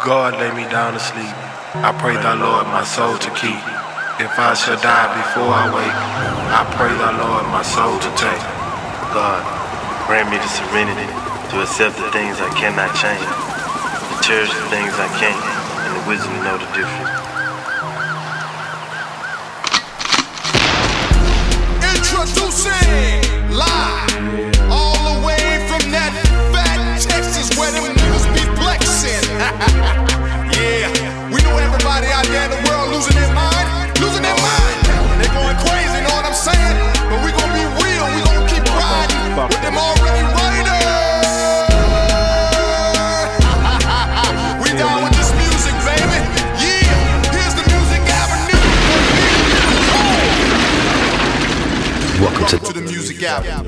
God lay me down to sleep. I pray thy Lord my soul to keep. If I shall die before I wake, I pray thy Lord my soul to take. God, grant me the serenity to accept the things I cannot change, to cherish the things I can't, and the wisdom to know the difference. Introducing live, all the way from that fat Texas where them niggas be flexing. Yeah, we know everybody out there in the world losing their mind. They're going crazy, know what I'm saying? But we gonna be real, we gonna keep riding with them already riders. We down with this music, baby. Yeah, here's the Music Avenue. Welcome to the Music Avenue.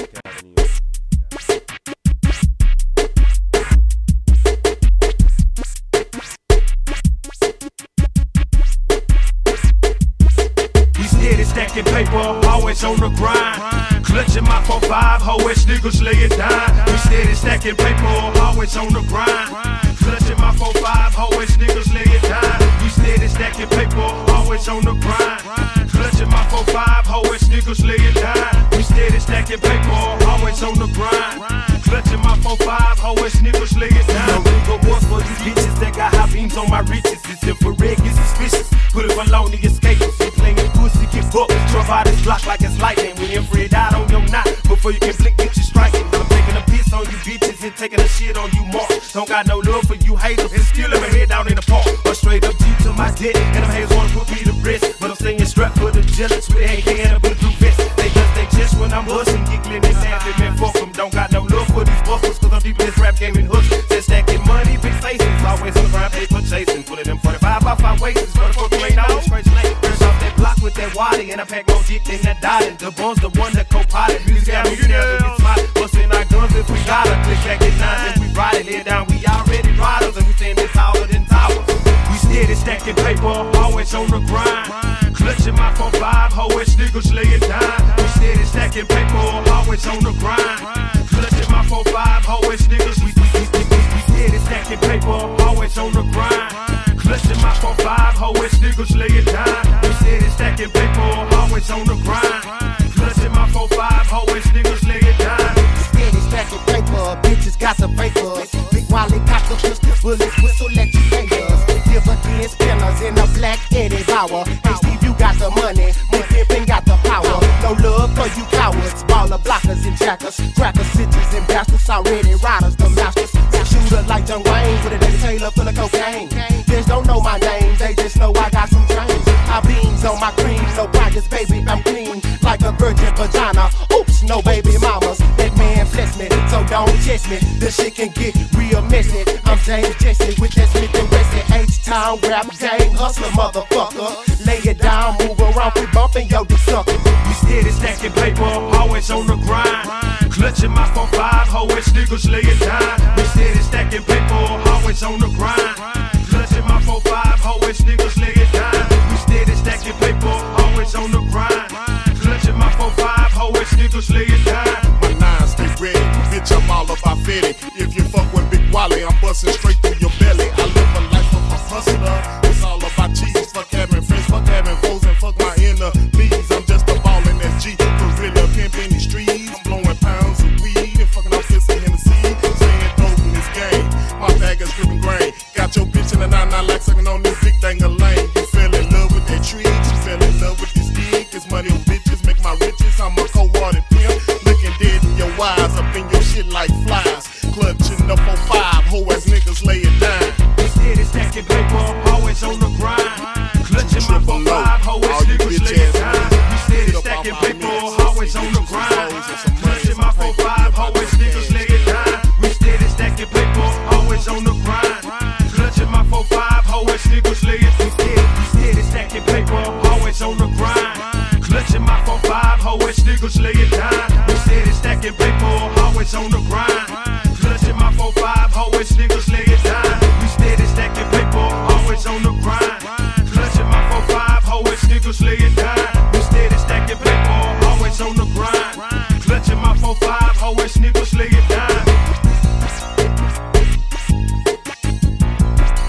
Stacking paper, always on the grind. Clutching my 4-5, hoe-ass niggas lay it down. We steady stacking paper, always on the grind. Clutching my 4-5, hoe-ass niggas lay it down. We steady stacking paper, always on the grind. Clutching my 4-5, hoe-ass niggas lay it down. We steady stacking paper, always on the grind. Clutching my 4-5, hoe-ass niggas lay it down. No nigga wars for these bitches that got high beams on my riches. It's infrared, get suspicious. Put it below the escapers. They playing pussy, get booked. Drop out this block like it's lightning. We infrared out on your knot. Before you can blink, get you striking. I'm taking a piss on you bitches and taking a shit on you more. Don't got no love for you haters. And still let my head down in the park. Or straight up G to my dick. And them haters wanna put me to rest. But I'm staying strapped for the jealous with AK and a bulletproof vest. They just they chest when I'm hustling. Giggling and laughing, man, fuck them. Don't got no love for these busters. Cause I'm deep in this rap game and hooks. Just stacking money, big faces. Always on the grind, paper chasing. Pulling them 45 by 5 waist. Motherfucker ain't always crazy late. First off that block with that waddy. And I pack more dick than that dotted. The bones, the one that co-pilot. Music got me never get smart. Busting our guns if we got her. Click back at 9 and we ride it. Lay down, we already riders. And we standing taller than towers. We steady stacking paper, always on the grind. Clutching my 4-5, hoe-ass niggas lay it down. We steady stacking paper, always on the grind. Clutching my 4-5, hoe-ass niggas. We steady stacking paper, always on the grind. Clutching my 4-5, hoe-ass niggas lay it down. We steady stacking paper, always on the grind. Clutching my 4-5, hoe-ass niggas lay it down. Steady stacking paper, bitches got some papers. Big Wally got the pistols, bullets, whistle, let you fingers. Give a 10 spinners in a black Eddie Bauer. Hey Steve, you got the money, me Pimpin got the power. No love for you cowards, baller blockers and jackers. Trackers, bitches and bastards, already riders, the masters. Shooter like John Wayne with a Daddy Taylor full of cocaine. Bitch don't know my name, they just know I got some change. I beams on my cream, no brackets, baby, I'm clean like a virgin vagina. Oops, no baby mamas. That man bless me, so don't test me. This shit can get real messy. I'm James Jesse with that Smith and Wesson. H-Town rap gang hustler, motherfucker. Lay it down, move around, we bumping yo, this sucker. We steady stacking paper, always on the grind. Clutching my 4-5, hoe-ass niggas lay it down. We steady stacking paper, always on the grind. Clutching my 4-5, hoe-ass niggas lay it down. We steady stacking paper, always on the grind. Clutching my 4-5, hoe-ass niggas lay it down. My nines stay ready, bitch, I'm all about Fetty. If you fuck with Big Wally, I'm busting straight through your belly. I live a life of a hustler, it's all about cheese. Fuck having friends, fuck having foes, and fuck my enemies. I'm just a ballin' SG, gorilla pimp in these streets. I'm blowing pounds of weed and fucking off this and Hennessy. Staying dope in this game, my bag is dripping grain. Got your bitch in a 9-9 like sucking on this big thing of lane. You fell in love with that tree, you fell in love with this gig. This money on bitches make my riches, I'm a cold-hearted pimp. Looking dead in your eyes, up in your shit like flies. Clutching up on 5, hoe-ass niggas lay it down. We steady stacking paper, always on the grind. Clutching my 4-5, hoe-ass niggas lay it down. We steady stacking paper, always on the grind. Clutching my 4-5, hoe-ass niggas lay it down. We steady stacking paper, always on the grind. Clutching my 4-5, hoe-ass niggas lay it down. We steady stacking paper, always on the grind. Clutching my 4-5, hoe-ass niggas lay it down. We steady stacking paper, always on the grind. Clutching my 4-5, hoe-ass niggas lay it down. We steady stacking paper, always on the grind. Clutching my 4-5, hoe-ass niggas lay it down. We steady stacking paper, always on the grind. Clutching my 4-5, hoe-ass niggas lay it down.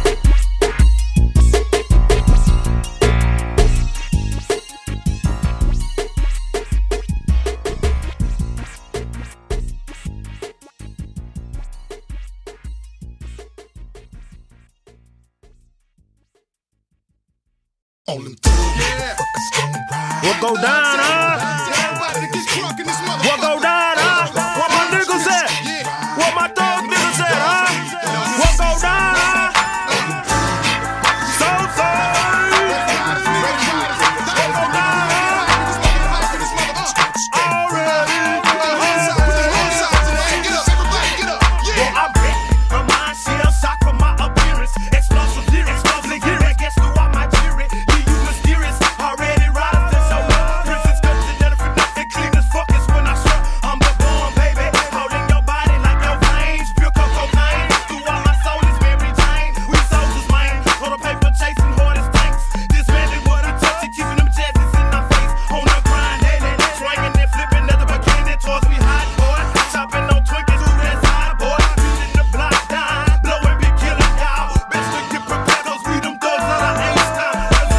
All them motherfuckers gon' ride. What go down, huh? Everybody that gets crunk in this motherfucker. What go down, huh? What my niggas at? What my thug niggas at, huh? What go down, huh? So sorry. What go down, huh? Already. Well, I bet my mind shell shock from my appearance. Explosive lyrics, explosive lyrics. Guess who I might cheer it? Be you mysterious, already rise to show up. Princess comes to dinner for nothing, clean as fuck is when I swear. I'm the bomb, baby, holding your body like your veins. Pure cocaine, throughout my soul is Mary Jane. We soldiers, man, on the paper chasing hard as tanks. Dismantling what I touch and keeping them chances in my face. On the grind, daily, swinging and flipping, nothing but candy towards me hot, boy. Chopping on Twinkies, who that's high, boy. Beating the block down, blowing big killer y'all. Best to get prepared, cause we them thugs out of H-Town.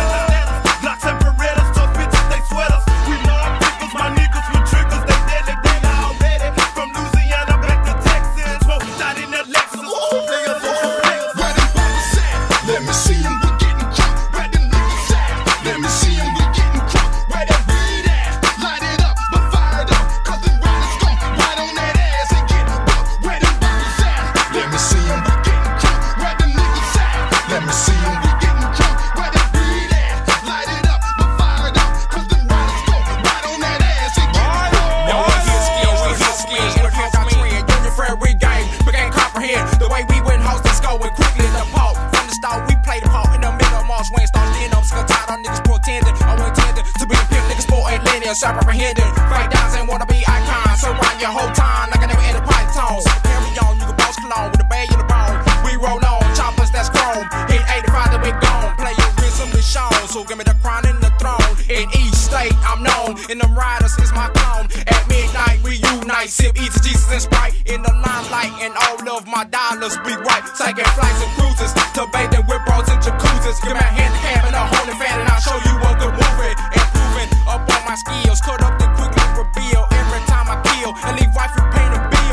Blocks and Berettas, tough bitches, they sweaters. We mob pickers, my niggas with triggers, they deadly, they already. From Louisiana back to Texas, smoke shot in the Lexus. Players, players. Where them bottles at? Let me see them, we getting drunk. Where them niggas at? Let me see them, we getting drunk. Where that weed at? Light it up, but fire it up. Cause them riders gon' ride on that ass and get bucked. Where them bottles at? Let me see them, we getting drunk. Where them niggas at? Let me see them, we getting drunk. Where that weed at? Light it up, but fire it up. Cause them riders gon' ride on that ass and get bucked. Now we hit skills, in the past I twin, union friend regain, but can't comprehend the way we went host and score and quickly in the pole. From the start, we played the part in the middle of March, when start then I'm sick tired of niggas pretending. I went intended to be a pimp, niggas sport ain't linear, sharp apprehended. Fake downs and wanna be icons, surround your whole time like I never ate a python. So carry on, you can boss cologne with a bag in the bone. We roll on, choppers that's chrome, hit 85 that we gone. Play your rhythm is shown, so give me the crown and the throne. In each state I'm known, and them riders is my clone. At midnight we unite, sip easy Jesus and Sprite in the limelight, and all of my dollars be right. Taking flights and cruises to bathing with bros and jacuzzis. Give me a handicap and a holy fan, and I'll show you a good movie. Improving up on my skills, cut up then quickly reveal. Every time I kill and leave wife and paint a bill.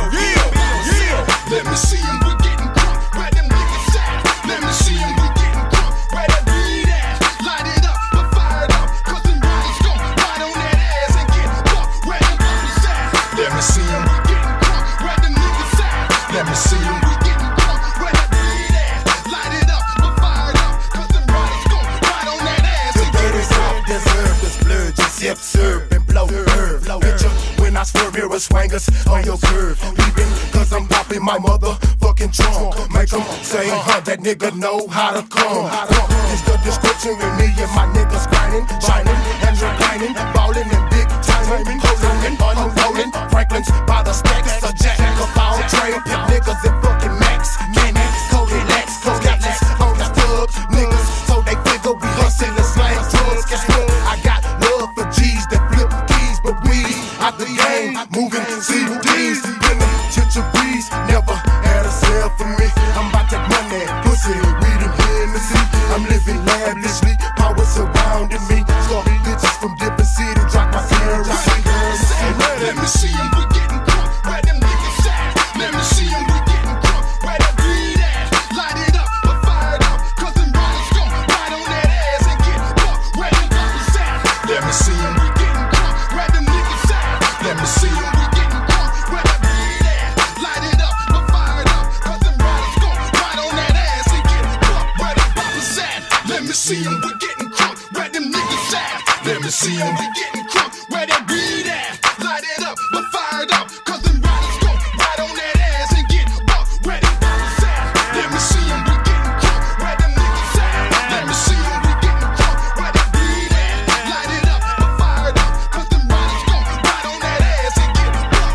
Let me see them, we getting drunk. Where them niggas at? Let me see them, we getting drunk. Where that weed at? Light it up, but fire it up. Cause them riders gon' ride on that ass and get bucked. Where them bottles at? Let me see them, we getting drunk. Where them niggas at? Let me see them, we getting drunk. Where that weed at? Light it up, but fire it up. Cause them riders gon' ride on that ass and get bucked. Deserve the splurge and sip, serve and blow herb. Picture when I swerve mirror swangers on your curve. Leaving cause I'm popping my motherfucking trunk. Make them say, that nigga know how to come. It's the description with me and my niggas grinding, shining and reclining, ballin' and big timing, holding and unrolling. Franklin's by the stacks, a jack of all trade. Niggas and fucking max, candy, Cody Lax, Codats on the club. Niggas, so they figure we hustle and slang drugs. Guess what? I got love for G's that flip keys, but we's out the game, moving CDs, in them chitcheries. Never had a sale for me. I'm about that money, pussy, weed and Hennessy. I'm living lavishly, power surrounding me. Scar bitches from different cities, drop my currency. Let me see them, we getting drunk. Where them niggas at? Let me see them, we getting drunk. Where that weed at? Light it up, but fire it up. Cause them riders gon' ride on that ass and get bucked. Where them bottles at? Let me see them, we getting drunk. Where them niggas at? Let me see them, we getting drunk. Where that weed at? Light it up, but fire it up. Cause them riders gon' ride on that ass and get bucked. Where them bottles at? Let me see them, we getting drunk. Where them niggas at? Let me see them, we getting drunk. Where that weed at? Light it up, but fire it up. Cause them riders gon' ride on that ass and get bucked. Where them bottles at? Let me see them, we getting drunk. Where them niggas at? Let me see them, we getting drunk. Where that weed at? Light it up, but fire it up. Cause them riders gon' ride on that ass and get bucked.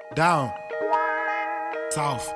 Down. South.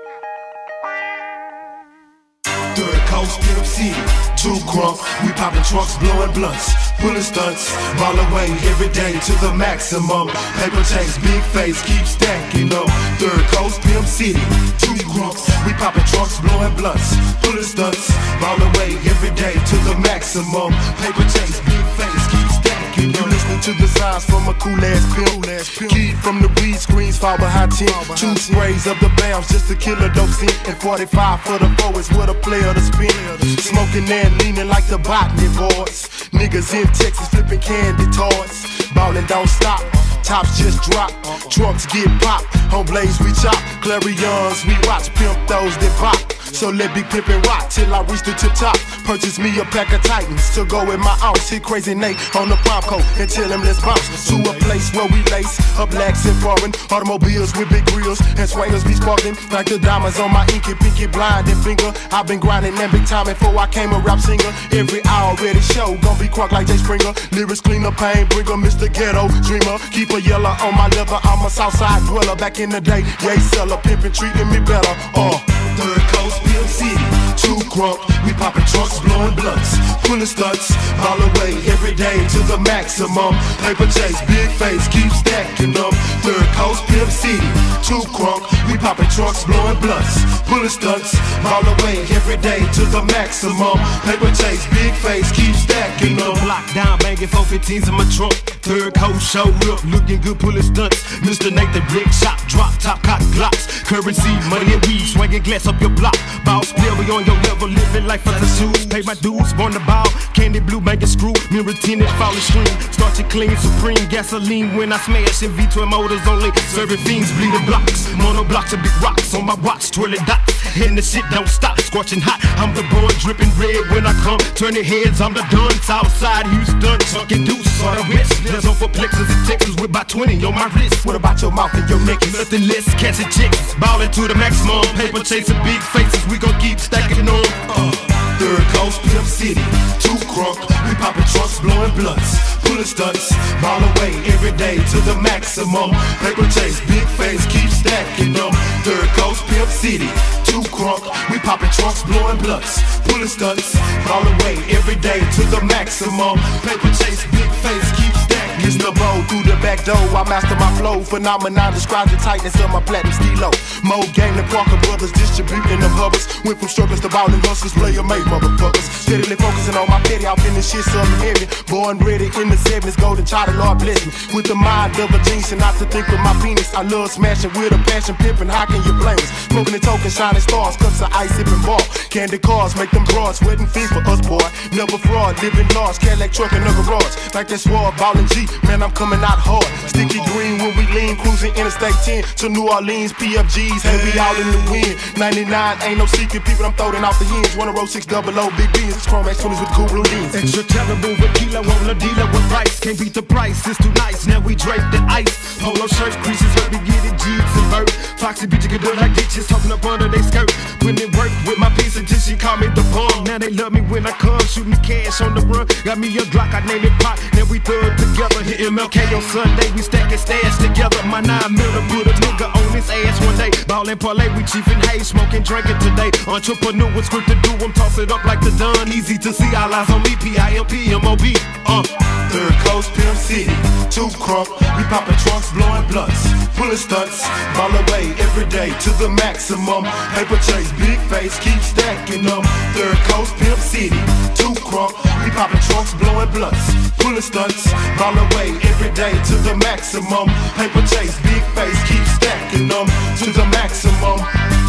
Third Coast, Pimp City, too crunk. We poppin' trunks, blowing blunts, pulling stunts, ball away every day to the maximum. Paper chase, big face, keep stacking up. Third Coast, Pimp City, too crunks. We poppin' trunks, blowing blunts, pulling stunts, ball away every day to the maximum. Paper chase, big face, keep stacking up. You listening to the signs from a cool ass pimp. Key from the weed screens, fall behind 10. 2 sprays of the bounce just to kill a dope scene. And 45 for the foe is what a player to spin. Smoking and leaning like the botany boards. Niggas in Texas flipping candy toys. Ballin' don't stop, tops just drop. Trunks get popped, on blaze we chop. Clarions we watch, pimp those that pop. So let Big Pimpin' rock till I reach the tip top. Purchase me a pack of Titans to go in my ounce. Hit Crazy Nate on the prom coat and tell him let's bounce to a place where we lace up blacks and foreign automobiles with big grills and swingers be sparkling like the diamonds on my inky, pinky, blind and finger. I've been grinding and big time before I came a rap singer. Every already show gon' be crunk like Jay Springer. Lyrics cleaner, pain bringer, Mr. Ghetto Dreamer. Keep a yellow on my leather. I'm a Southside dweller. Back in the day, yay seller, pimpin' treating me better. Third Coast, Pimp City, too crunk. We poppin' trunks, blowing blunts, pulling stunts, all the way every day to the maximum. Paper chase, big face, keep stacking up. Third Coast, Pimp City, too crunk. We poppin' trunks, blowing blunts, pulling stunts, all the way every day to the maximum. Paper chase, big face, keep stacking up. Block down, banging 415s in my trunk. Third Coast, show up, looking good, pulling stunts. Mr. Nathan, brick shop, drop top, cock glocks. Currency, money and weed, swinging glass up your block. Boss player, we on your level, living life as a shoes. Pay my dues, born the ball, candy blue, banking screw. Mirror tinted, falling stream. Start your clean, supreme gasoline when I smash in V12 motors only. Serving fiends, bleeding blocks. Mono blocks and big rocks on my watch, twirling dots. And the shit don't stop, scorching hot. I'm the boy, dripping red when I come. Turning heads, I'm the done. Southside, Houston, chucking deuces on the wrist. There's over plexus in Texas with about 20 on my wrist. What about your mouth and your neck? Nothing less, catching chicks. Ballin' to the maximum. Paper chasing big faces, we gon' keep stacking on. Third Coast, Pimp City, too crunk. We poppin' trunks, blowing blunts, pulling stunts, ball away every day to the maximum. Paper chase, big face, keep stacking them. Third Coast, Pimp City, too crunk. We poppin' trunks, blowing blunts, pulling stunts, ball away every day to the maximum. Paper chase, big face, keep stacking. Mr. Bo through the back door, I master my flow. Phenomenon describes the tightness of my platinum stilo. Mo gang, the Parker brothers distributing them hubbers. Went from strugglers to ballin' hustlers, player made motherfuckers. Steadily focusing on my petty, off in this shit, something heavy. Born ready in the 70s, golden child, the Lord bless me. With the mind of a genius and not to think with my penis. I love smashing with a passion, pimping, how can you blame us? Smoking and token, shining stars, cups of ice, sipping ball. Candy cars, make them broads, sweating feet for us, boy. Never fraud, living large, Cadillac truck in the garage. Like that sword, ballin' G, man, I'm coming out hard. Sticky green when we lean, cruising Interstate 10 to New Orleans, PFGs, hey, we all in the wind. 99, ain't no secret, people, I'm throwing off the hinge. 106 double O, big beans, it's Chrome X 20s with cool blue jeans. Extra terrible with kilo on the dealer with price. Can't beat the price, it's too nice. Now we drape the ice. Polo shirts, creases, let me get it, jeeps and vert. Foxy bitch, can do it like ditches, talking up under they skirt. When it work with my piece until she call me the bomb. Now they love me when I come, shooting cash on the run. Got me a Glock, I name it Pop. Now we thug together, hit MLK on Sunday. We stacking stash together. My 9mm put a nigga on his ass one day. Ballin' parlay, we chiefin' hay, smoking, drinking today. Entrepreneur with script to do, I'm toss it up like the Don. Easy to see, all eyes on me, P-I-M-P-M-O-B. Third Coast, Pimp City, too crunk. We poppin' trunks, blowing blunts, pulling stunts, ball away every day to the maximum. Paper chase, big face, keep stacking them. Third Coast, Pimp City, too crunk. We poppin' trunks, blowing blunts, pulling stunts, ball away every day to the maximum. Paper chase, big face, keep stacking them to the maximum.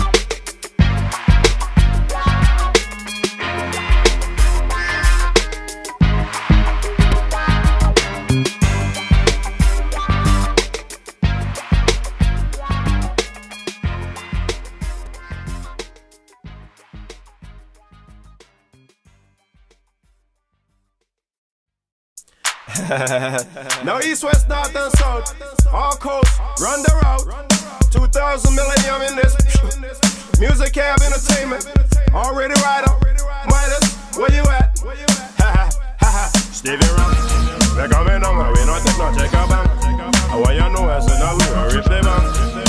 No east, west, north and south, all coast, run the route. 2000 millennium in this. Music cab entertainment, already rider. Midas, where you at? Stevie Ram, we coming on, we don't take no check up. I want you know, I said, no, we rip the band.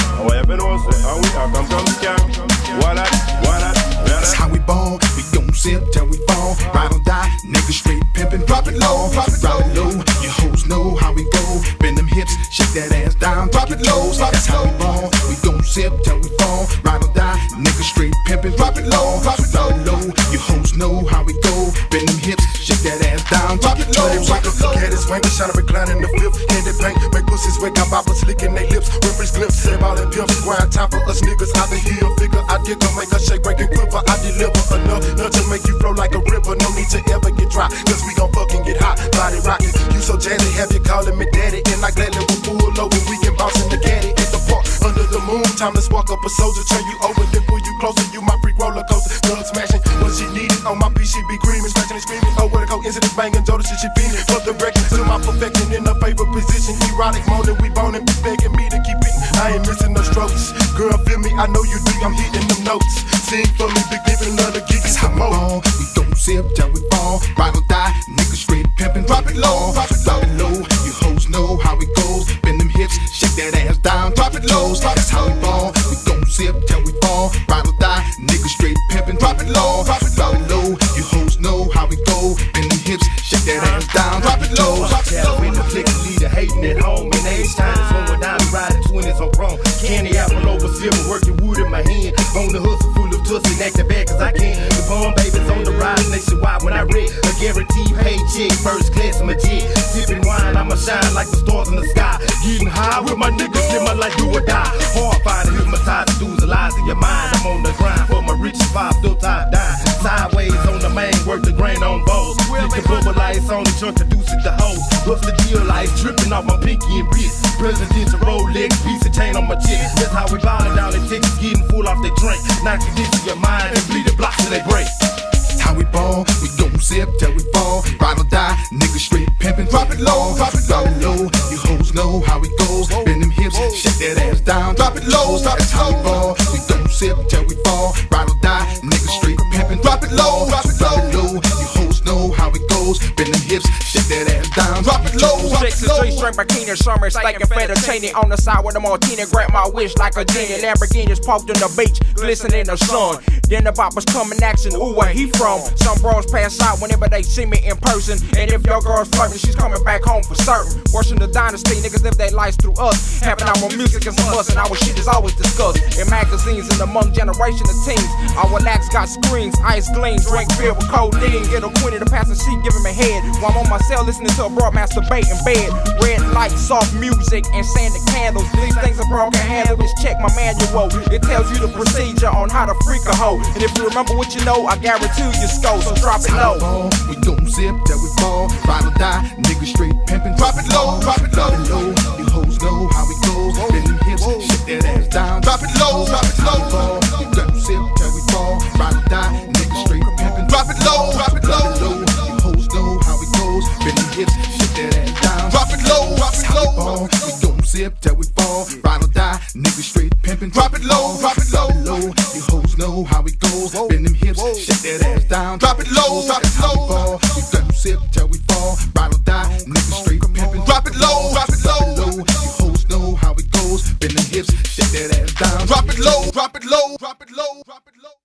it low. That's how we born. We gon' sip till we fall. Ride or die, nigga straight pimpin'. Drop it low, drop it low. You hoes know how we go. Bend them hips, shake that ass down. Drop it low. Look at his wanker, shine a recline in the fifth. Candy paint, make pussies wet, got boppers licking they lips. Rippers glips, save all that pimp square. Time for us niggas out the hill. Figure I dig her, make her shake, break and quiver. I deliver enough to make you flow like a river. No need to ever get dry, cause we gon' fucking get hot. Body rockin', you so jazzy, have you calling me daddy. And like gladly we'll pull over, we can bounce in the caddy. At the park, under the moon, time to spark up a soldier. Turn you over, then pull you closer. You my freak roller coaster, blood smashing. When she needed on my beat, she be creaming, scratching and screaming. Oh, what a coincidence, banging, Joda, she feeling. From the record to my perfection in a favorite position. Erotic moaning, we boning, be begging me to keep eating. I ain't missing no strokes. Girl, feel me, I know you do, I'm hitting them notes. Sing for me, big giving another geek. That's how we born. We gon' sip till we fall. Ride or die, nigga straight pimpin'. Drop it low, drop it low. You hoes know how it goes. Bend them hips, shake that ass down. Drop it low, that's how we born. We gon' sip till we fall. Ride or die, nigga straight pimpin'. Drop it low, drop it low. You hoes know how we go. Bend them hips, shake that ass down. Drop it low, drop it low. When the flicks leader hating at home, and age time is when we're down riding 20s on chrome. Candy apple over silver, working wood in my hand. On the hustle full of tussle, acting bad cause I can. The born babies on the rise nationwide when I read a guaranteed paycheck, first class in my jet. Sipping wine, I'ma shine like the stars in the sky. Getting high with my niggas, live my life, do or die. Hard finding, hypnotized, dudes, the lies in your mind. I'm on the grind for my riches, five, still tied down. Sideways on the main, work the grain on both. You can bubble lights on the trunk, introduce it to hoes. What's the deal? Life dripping off my pinky and wrist. Presidential Rolex, piece of chain on my chest. That's how we ballin' down in Texas, getting full off their drink. Knock it into your mind and bleed the blocks till they break. That's how we born. We gon' sip till we fall. Ride or die, nigga straight pimpin'. Drop it low, drop it low. You hoes know how it goes. Bend them hips, shake that ass down. Drop it low, that's how we born. We gon' sip till we fall. Ride or die, nigga straight pimpin'. Drop it low, drop it low. You hoes know how it goes. Bend them hips, shake that ass down. Drop it low, drop it low. Straight bikini, summer, steak and fettuccine on the side with a martini. Grant my wish like a genie. Lamborghini's parked on the beach, glistening in the sun. Then the boppers come in action. Ooh, where he from? Some bros pass out whenever they see me in person. And if your girl's flirting, she's coming back home for certain. Worship the dynasty, niggas live their lives through us. Having our music and some us, and our shit is always discussed in magazines and among generation of teens. Our lax got screens, ice gleams, drink beer with codeine. Get a queen in the passenger seat, giving me head while I'm on my cell listening to a broad masturbate in bed. Red lights, soft music, and sanded candles. These things are broken handle. Just check my manual. It tells you the procedure on how to freak a hoe. And if you remember what you know, I guarantee you score. So drop it low. We gon' sip till we fall. Ride or die, nigga straight pimpin'. Drop it low, drop it low. You hoes know how it goes. Bend them hips, shake that ass down. Drop it low, drop it low. We gon' sip till we fall. Ride or die, nigga straight pimpin'. Drop it low, drop it low. You hoes know how it goes. Bend them hips, shake that ass down. Drop it low, drop it low. We gon' sip till we fall. Ride or die, nigga straight pimpin'. Drop it low, drop it low. You hoes know how it goes. Bend them hips, shake that ass down. Drop it low, drop it low. We gon' sip till we fall. Ride or die, nigga straight pimpin'. Drop it low, drop it low. You hoes know how it goes. Bend them hips, shake that ass down. Drop it low, drop it low, drop it low, drop it low.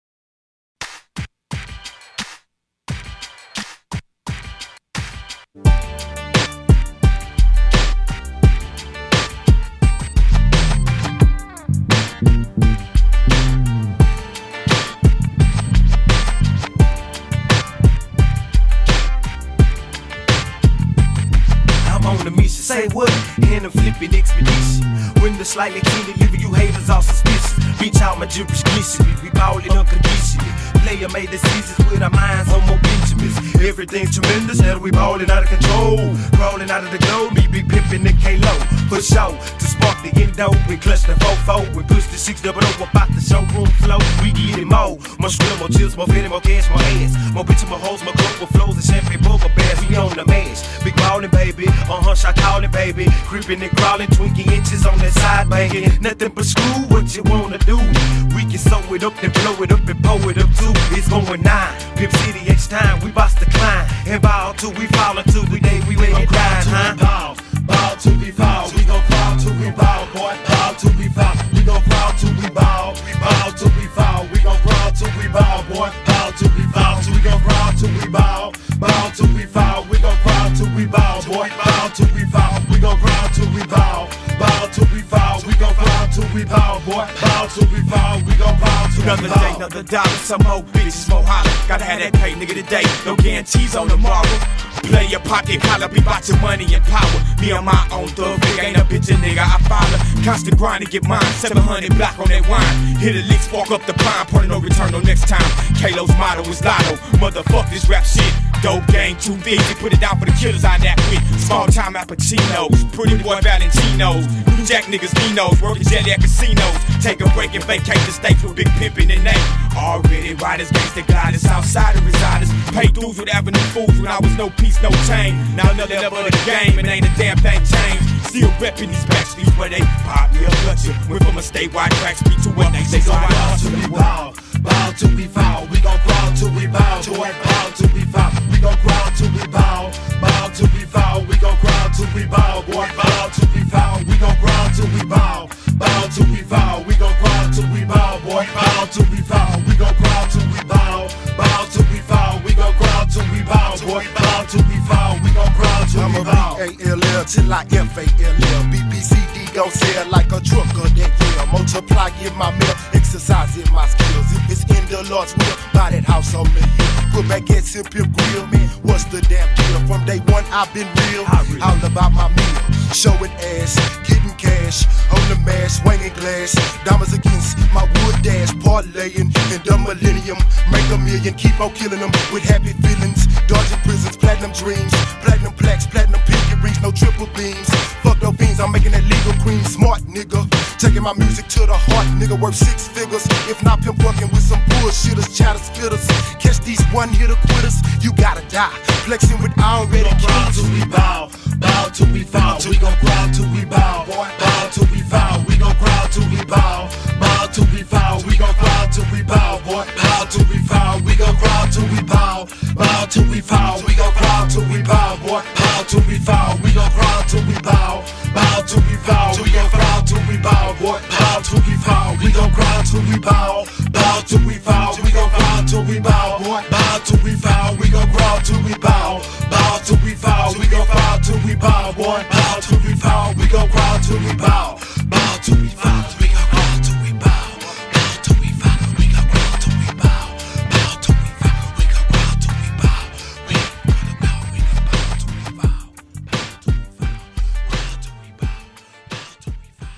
Say what? In a flipping expedition. When the slightly clean deliver, you haters all suspicious. Reach out my gibberish glisten. We ballin' unconditionally. Player made decisions with our minds on more Benjamins. Everything's tremendous, hell we ballin' out of control. Crawling out of the glow, me be pimpin' the K-Lo. For show, to spark the endo. We clutch the 4-4. We push the 6-0 about the showroom flow. We get it more. More skrill, more chills, more fitting, more cash, more ass. More bitches, more hoes, more global flows, and champagne booger bears. We on the mash. Big ballin', baby. Shot callin', baby. Creepin' and crawlin', twinkie inches on that side, baby. Nothing but screw what you wanna do. We can sew it up, then blow it up, and pull it up too. It's going 9. Pimp City H time, we bout to climb. And ball till we fall until the day we ready to die, huh? Ball till we fall. We gon' fall till we ball, boy. Ball till we fall. We gon' fall till we ball. We ball till we fall. We gon' crawl till we ball, boy. Ball till we fall. We gon' crawl till we ball. Ball till we fall. We gon' crawl till we ball, boy. Ball till we fall. We gon' crawl till we ball. Ball till we fall. we ball, boy. Ball till we fall, we gon' ball till we ball. Another day, another dollar, some more bitches, more holler. Gotta have that pay, nigga, today. No guarantees on tomorrow. Play your pocket collar, be about your money and power. Me on my own thug, nigga, ain't a bitch, a nigga, I follow. Constant grind to get mine, 700 block on that wine. Hit a licks, walk up the pine, point of no return, no next time. Kalo's motto is Lotto, motherfuck this rap shit. Dope gang, too easy, put it down for the killers I that with. Small time Appacinos, pretty boy Valentinos. New Jack niggas, Ninos, working jelly at casinos. Take a break and vacate the state for big pimpin' and name. Already riders, gangsta gliders, outsider residers. Pay dues with avenue fools when I was no peace, no chain. Now another level of the game and ain't a damn thing changed. Still reppin' these back streets where they pop me a gutcha. Went from a statewide track speed to what they say so I ball till we ball, ball till we fall. We gon' crawl till we ball, boy. Ball till we fall. We gon' crawl till we ball, ball till we fall. We gon' crawl till we ball, boy. Ball till we fall. We gon' crawl till we ball, ball till we fall. We gon' crawl till we ball, boy. Ball till we fall. We gon' crawl till we ball, ball till we fall. We gon' crawl till we ball, boy. Ball till we fall. We gon' crawl till we ball. B-A-L-L till I F-A-L-L. BBCD gon' sell like a truck of that year. Multiply in my meal, exercise in my skills. If it's in the Lord's will, buy that house on the hill. Put back at Simple Grill, man, what's the damn deal? From day one I've been real, all about my meal. Showing ass, getting cash, on the mash, swinging glass. Diamonds against my wood dash, parlaying in the millennium. Make a million, keep on killing them with happy feelings. Dodging prisons, platinum dreams, platinum plaques, platinum pinky rings, no triple beams. Fuck no beans, I'm making that legal cream, smart nigga. Taking my music to the heart, nigga worth 6 figures. If not pimp working with some bullshitters, chatter spitters. Catch these one-hitter quitters, you gotta die. Flexing with already killed. Till we bow, bow till we fall. We gon' crawl till we bow, bow till we fall. We gon' crawl till we bow, bow till we fall. We gon' crawl till we bow, boy. Bow till we fall. We gon' crawl till we bow, bow till we fall. We gon' crawl till we bow, boy. Bow till we fall. We gon' crawl till we bow, bow till we fall. We gon' crawl till we bow, boy. Bow till we fall. We gon' crawl till we bow, bow till we fall. We gon' crawl till we bow, boy. Bow till we fall. We gon' crawl till we bow, bow till we fall. We gon' crawl till we bow, boy. Bow till we fall. We gon' crawl till we bow, bow till we fall. We gon' crawl till we bow, bow till we fall. We gon' crawl till we bow, bow till we fall. We gon' crawl till we bow. We gonna bow. We gon' bow till we bow, bow till we fall. Crawl till we bow, bow till we fall.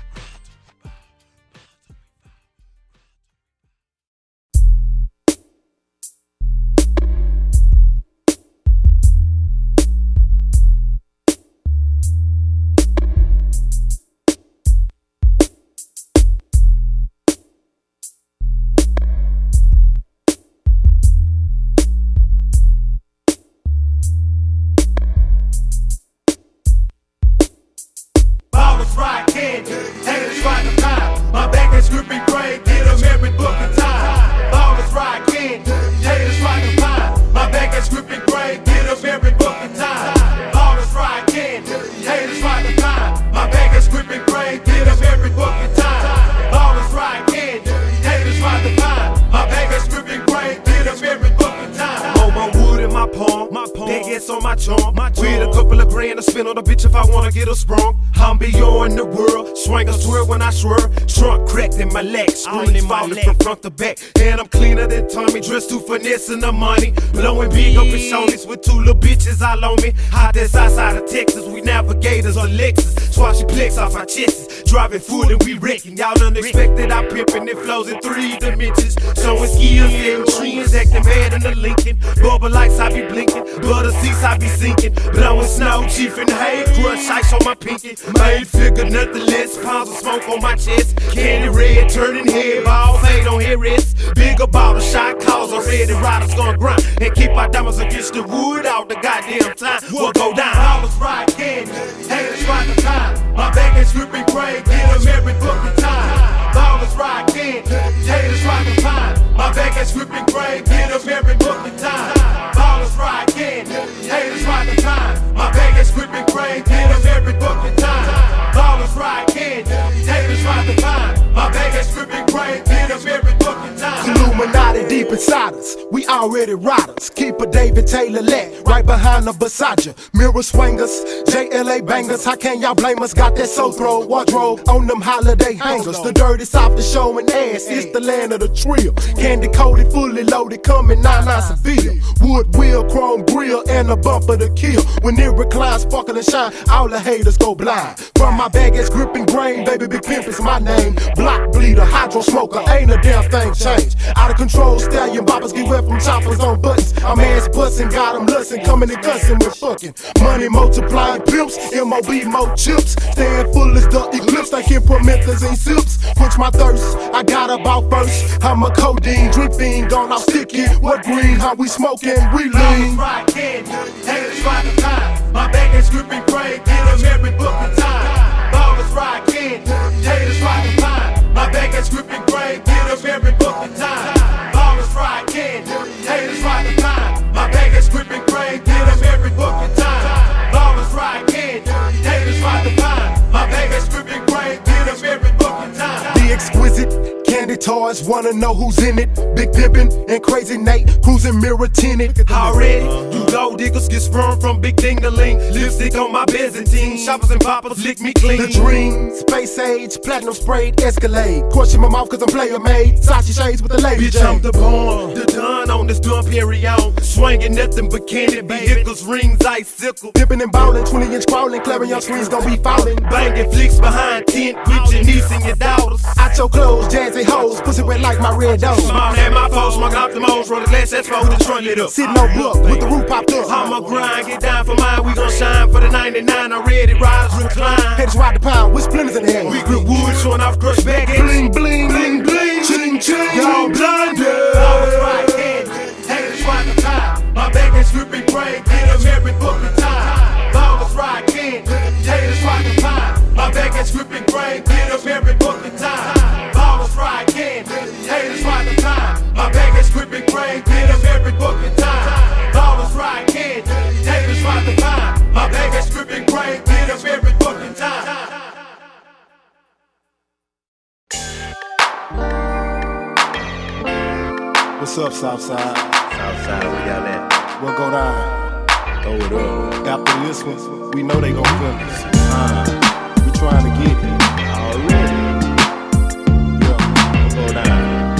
On my charm, with a couple of grand to spend on a bitch if I wanna get her sprung. I'm beyond the world, swing a swerve when I swerve. Trunk cracked in my leg, screaming falling from front to back. And I'm cleaner than Tommy, dressed to finesse in the money. Blowing big up in shoulders with 2 little bitches all on me. Hot as outside of Texas, we navigators on Lexus. Swashing plex off our chests, driving full and we wrecking. Y'all unexpected, I pimpin' it flows in 3 dimensions. Showing skills and trends, acting mad in the Lincoln. Bubble lights, I be blinking, butter seats, I be sinking. Blowing snow, chief and hay, crush ice on my pinky. Made figure, nothing less, pounds of smoke on my chest. Candy red, turning head, ball fade on hair rest. Bigger bottle shot, calls already, riders gonna grind. And keep our diamonds against the wood all the goddamn time. What go down? Ballers ride candy, haters ride the time. My back is gripping great, get them every fucking time. Ballers ride candy, haters ride the time. My back is gripping great, get them every fucking time. Ballers ride candy, haters ride the time. My back is gripping great, get them every fucking time. Ballers ride candy, haters ride the time. My back is gripping great, get them every fucking time. Illuminati deep inside us, we all already riders. Keep a David Taylor lat right behind the beside you. Mirror swingers, JLA bangers. How can y'all blame us? Got that soul throw wardrobe on them holiday hangers. The dirty south is showing ass. It's the land of the trill. Candy coated, fully loaded, coming 99 Seville. Wood wheel, chrome grill, and a bumper to kill. When it reclines, sparkle and shine, all the haters go blind. From my bag, it's gripping grain, baby, Big Pimp is my name. Block bleeder, hydro smoker, ain't a damn thing changed. Out of control, stallion boppers get wet from choppers on buttons. I'm ass bustin', got them lustin', coming and cussin' with fucking. Money multiplying pimps, MOB more chips. Staying full as the eclipse, they can put Memphis in sips. Quench my thirst, I got about first. I'm a codeine, drink fiend, gone off sticky. What green, how we smoking, we lean. Right candy, haters right the time. My back is gripping great, get them every book of time. Ballers right candy, haters right the time. My back is gripping great, get them every book of time. Ballers right candy, haters right the time. My back is gripping great, get them every book of time. Ballers right candy, haters right the time. My back is gripping great, get them every book of time. The exquisite candy toys, wanna know who's in it. Big Pimpin' and Crazy Nate, cruising mirror tinted. Already, you gold diggers get sprung from Big Ding-a-ling. Lipstick on my Byzantine, shoppers and poppers lick me clean. The dream, space age, platinum sprayed, Escalade. Question my mouth cause I'm player made. Sachi shades with the lady Bitch, I'm the born, the done on this dumb Perignon. Swinging nothing but candy vehicles, rings, icicle. Dipping and bowling, 20-inch crawling, clarion screens gon' be falling. Banging flicks behind tent with your niece and your daughters. Out your clothes, jazzy hoes, pussy wet like my red dog. Small had my foes, smoke out the most, roll the glass, that's for the trunk lit up. Sitting on book with the roof popped up. I'ma grind, get down for mine, we gon' shine for the 99. I'm ready, riders recline. Headers ride the pound with splinters in the hand. We grip wood, showing off crushed baggage. Bling, bling, bling, bling, ching, ching. Y'all blinded. Ballers right candy, haters right the time. My back is gripping great, get them every book of time. Ballers right candy, haters right the time. My back is gripping great, get them every book of time. Ballers right candy, haters right the time. My back is gripping great, get them every book of time. Ballers right candy, haters right the time. My back is gripping great, get them every book of time. What's up, Southside? Southside, where y'all at? What go down? Throw it up. After this one, we know they gon' feel us. We trying to get it. Already. Yeah, go down.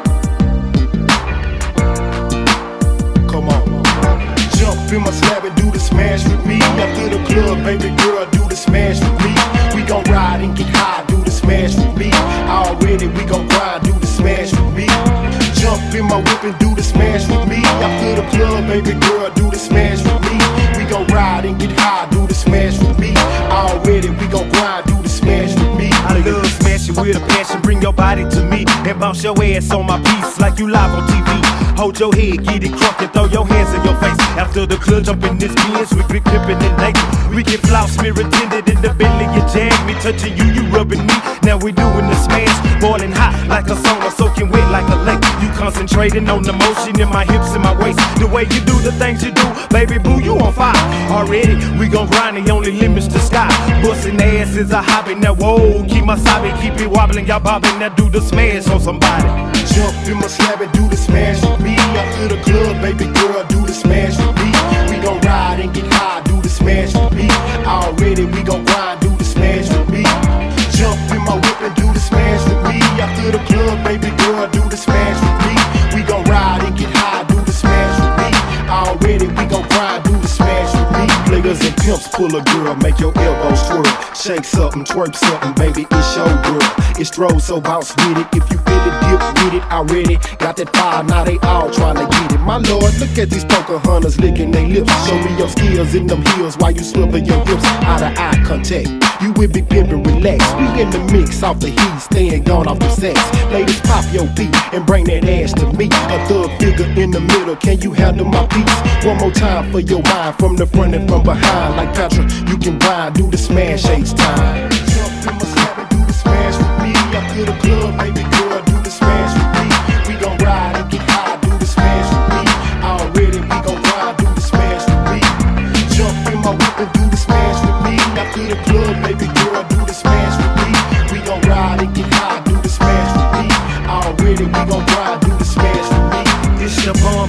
Come on. Jump in my slab and do the smash with me. After the club, baby girl, do the smash with me. We gon' ride and get high, do the smash with me. Already, we gon' grind, do the smash with me. Jump in my whip and do the smash with me. After the club, baby girl, do the smash with me. We gon' ride and get high, do the smash with me. Already, we gon' grind, do the smash with me. I love smashing with a passion, bring your body to me and bounce your ass on my piece like you live on TV. Hold your head, get it crunk and throw your hands in your face. After the club, jump in this Benz with Big Pimpin' and Nate. We get flouse, mirror tinted in the belly, you jag me, touching you, you rubbing me. Now we doing the smash, boiling hot like a sauna, soaking wet like a lake. You concentrating on the motion in my hips and my waist. The way you do the things you do, baby boo, you on fire. Already, we gon' grind, the only limits to sky. Bustin' ass is a hobby, now whoa, keep my sabi, keep it wobbling, y'all bobbing, now do the smash on somebody. Jump in my slab and do the smash with me. After the club, baby girl, do the smash with me. We gon' ride and get high, do the smash with me. Already, we gon' grind, do the smash with me. Jump in my whip and do the smash with me. After the club, baby girl, do the smash with me. We gon' ride and get high, do the smash with me. Already, we gon' grind, do the smash with me. Players and pimps pull a girl, make your elbows twirl. Shake something, twerk something, baby, it's your girl. It's throw, so bounce with it. If you feel it, dip with it. Already got that fire, now they all tryna get it. My lord, look at these poker hunters licking their lips. Show me your skills in them heels while you swivel your hips. Out of eye contact, you with Big Pimpin', relax. We in the mix, off the heat, staying gone off the sex. Ladies, pop your beat and bring that ass to me. A thug figure in the middle, can you handle my piece? One more time for your mind, from the front and from behind. Like Patra, you can grind, do the smash each time. Jump in my slab and do the smash with me. After the club, baby girl, do the smash with me. We gon' ride and get high, do the smash with me. Already, we gon' grind, do the smash with me. Jump in my whip and do the smash with me. After the club, baby girl, do the smash with me. We gon' ride and get high, do the smash with me. Already, we gon' grind, do the smash with me. It's your born baby,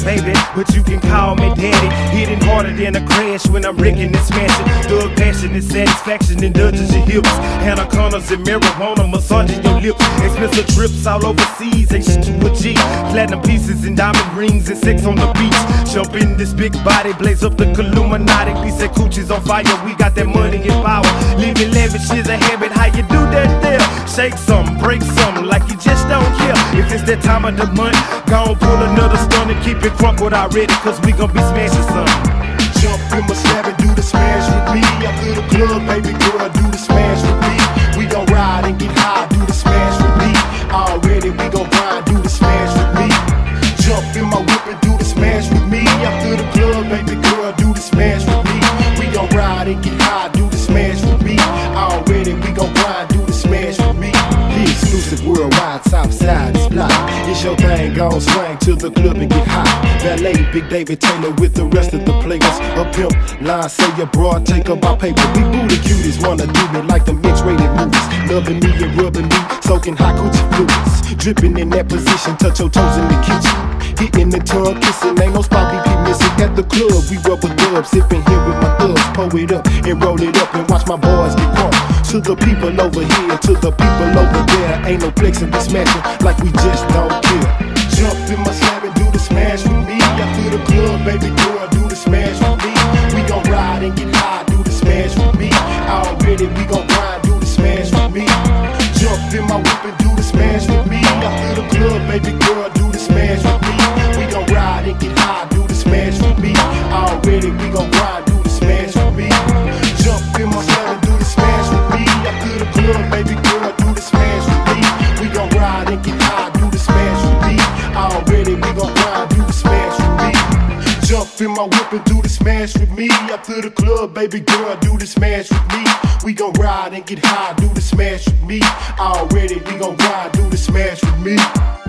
but you can call me daddy. Hitting harder than a crash when I'm wrecking and smashing. Thug passion and satisfaction indulges your hips. Anacondas and marijuana massaging your lips. Expensive trips all overseas, ain't shit to a G. Platinum pieces and diamond rings and sex on the beach. Jump in this big body, blaze up the Illuminati. Piece of coochies on fire, we got that money and power. Living lavish is a habit, how you do that there? Shake something, break something, like you just don't care. If it's that time of the month, gon' pull another stunt and keep it crumpled already, cause we gon' be smashing something. Jump in my slab and do the smash with me. I'm to the club, baby girl, do the smash with me. We gon' ride and get high, do the smash with me. Already we gon' grind, do the smash with me. Jump in my whip and do the smash with me. I'm to the club, baby girl, do the smash with me. We gon' ride and get high, do the smash with me. Already we gon' grind, do the smash with me. The exclusive worldwide Southside is block. It's your thing, gon' swing to the club and get hot. Valet, Big David Taylor with the rest of the players. A pimp, line say your broad, take up my paper. We booty cuties wanna do me like the X-rated movies. Loving me and rubbing me, soaking hot coochie fluids. Dripping in that position, touch your toes in the kitchen. Hitting the tongue, kissing, ain't no spot we be missing. At the club, we rubber dubs, sipping here with my thugs. Pull it up and roll it up and watch my boys get crunk. To the people over here, to the people over there. Ain't no flexing, we smashing like we just don't care. Jump in my slab and do the smash with me. Up to the club, baby girl, do the smash with me. We gon' ride and get high, do the smash with me. Already we gon' grind, do the smash with me. Jump in my whip and do the smash with me. Up to the club, baby girl, do the smash with me. We gon' ride and get high, do the smash with me. Already we gon' grind, do the smash with me. Jump in my slab and do the smash with me. Up to the club, baby girl, do the smash with me. We gon' ride and get high, do the smash with me. Already we gon' grind, do the smash with me. Jump in my whip and do the smash with me. Up to the club, baby girl, do the smash with me. We gon' ride and get high, do the smash with me. Already we gon' grind, do the smash with me.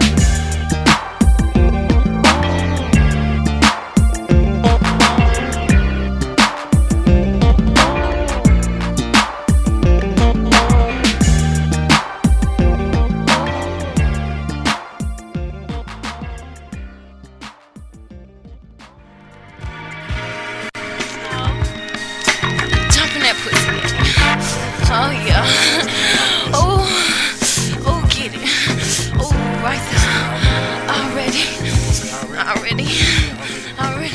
Oh yeah. Oh, get it. Oh, right there. Already. I'm ready. I'm ready.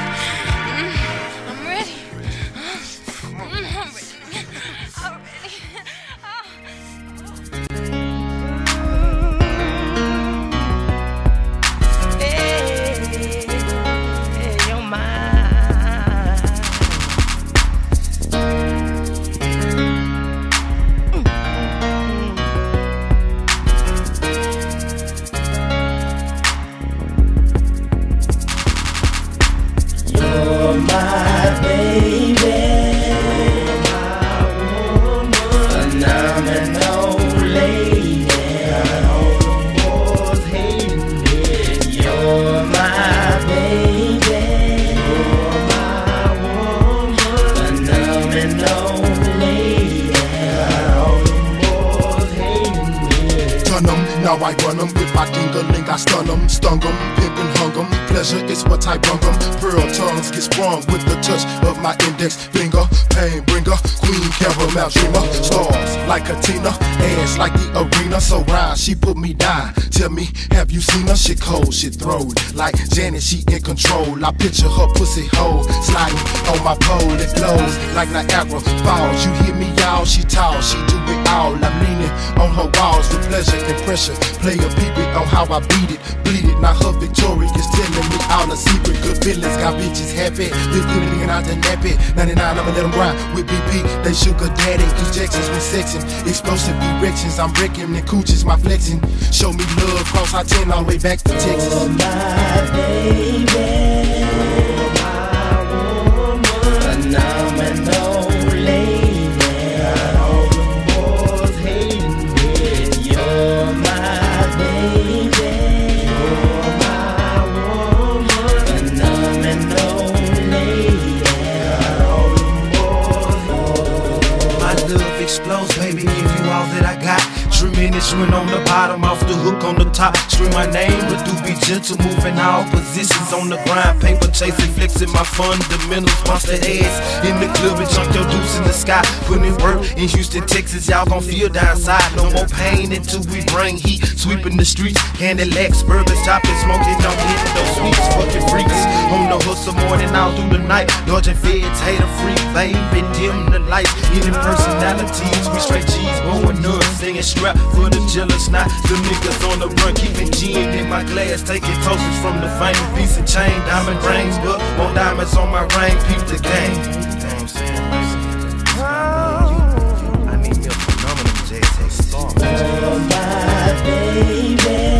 Now I run them with my ding-a-ling, I stun them, stung them, pimp and hung them. Pleasure is what I brung them. Pearl tongues get sprung with the touch of my index finger. Pain bringer, queen caramel dreamer. Stars like a Tina, ass like the arena. So rhyme, she put me down. Tell me, have you seen her? Shit cold, shit throwed. Like Janet, she in control. I picture her pussy hole sliding on my pole. It glows like Niagara Falls. You hear me, y'all? She tall, she do it all. I'm leaning on her walls with pleasure and pressure. Play a beat on how I beat it, bleed it. Now her victory is telling me all the secret. Good feelings got bitches happy. 50 out the nappy. 99, I'ma let them grind with BP. They sugar daddy. Injections with sexing. Explosive erections. I'm wrecking and coochies, my flexing. Show me love, cross I-10 all the way back to Texas. Oh, my baby. Oh, my woman. Phenomenal lady. All the boys hating me. You're my baby. You're my woman. Phenomenal lady. All the boys. My love blows, baby, give you all that I got. Diminishment on the bottom, off the hook on the top. Scream my name, but do be gentle, moving all positions on the grind. Paper chasing, flexing my fundamentals. Once the ass in the club and chunk your deuce in the sky. Putting in work in Houston, Texas, y'all gon' feel downside. No more pain until we bring heat. Sweeping the streets, Cadillacs, bourbon, chopping, smoking, don't hit those sweets. Fucking freaks on the hustle morning all through the night. Dodging feds, hater free, baby, dim the lights. Hidden personalities, we straight G's, going nuts, singing strap for the jealous, not the niggas on the run, keeping gin in my glass, taking toasters from the fame, piece of chain, diamond rings, but more diamonds on my ring, peep the game. You know what I'm saying, I need me a phenomenal JTX star. Oh my baby,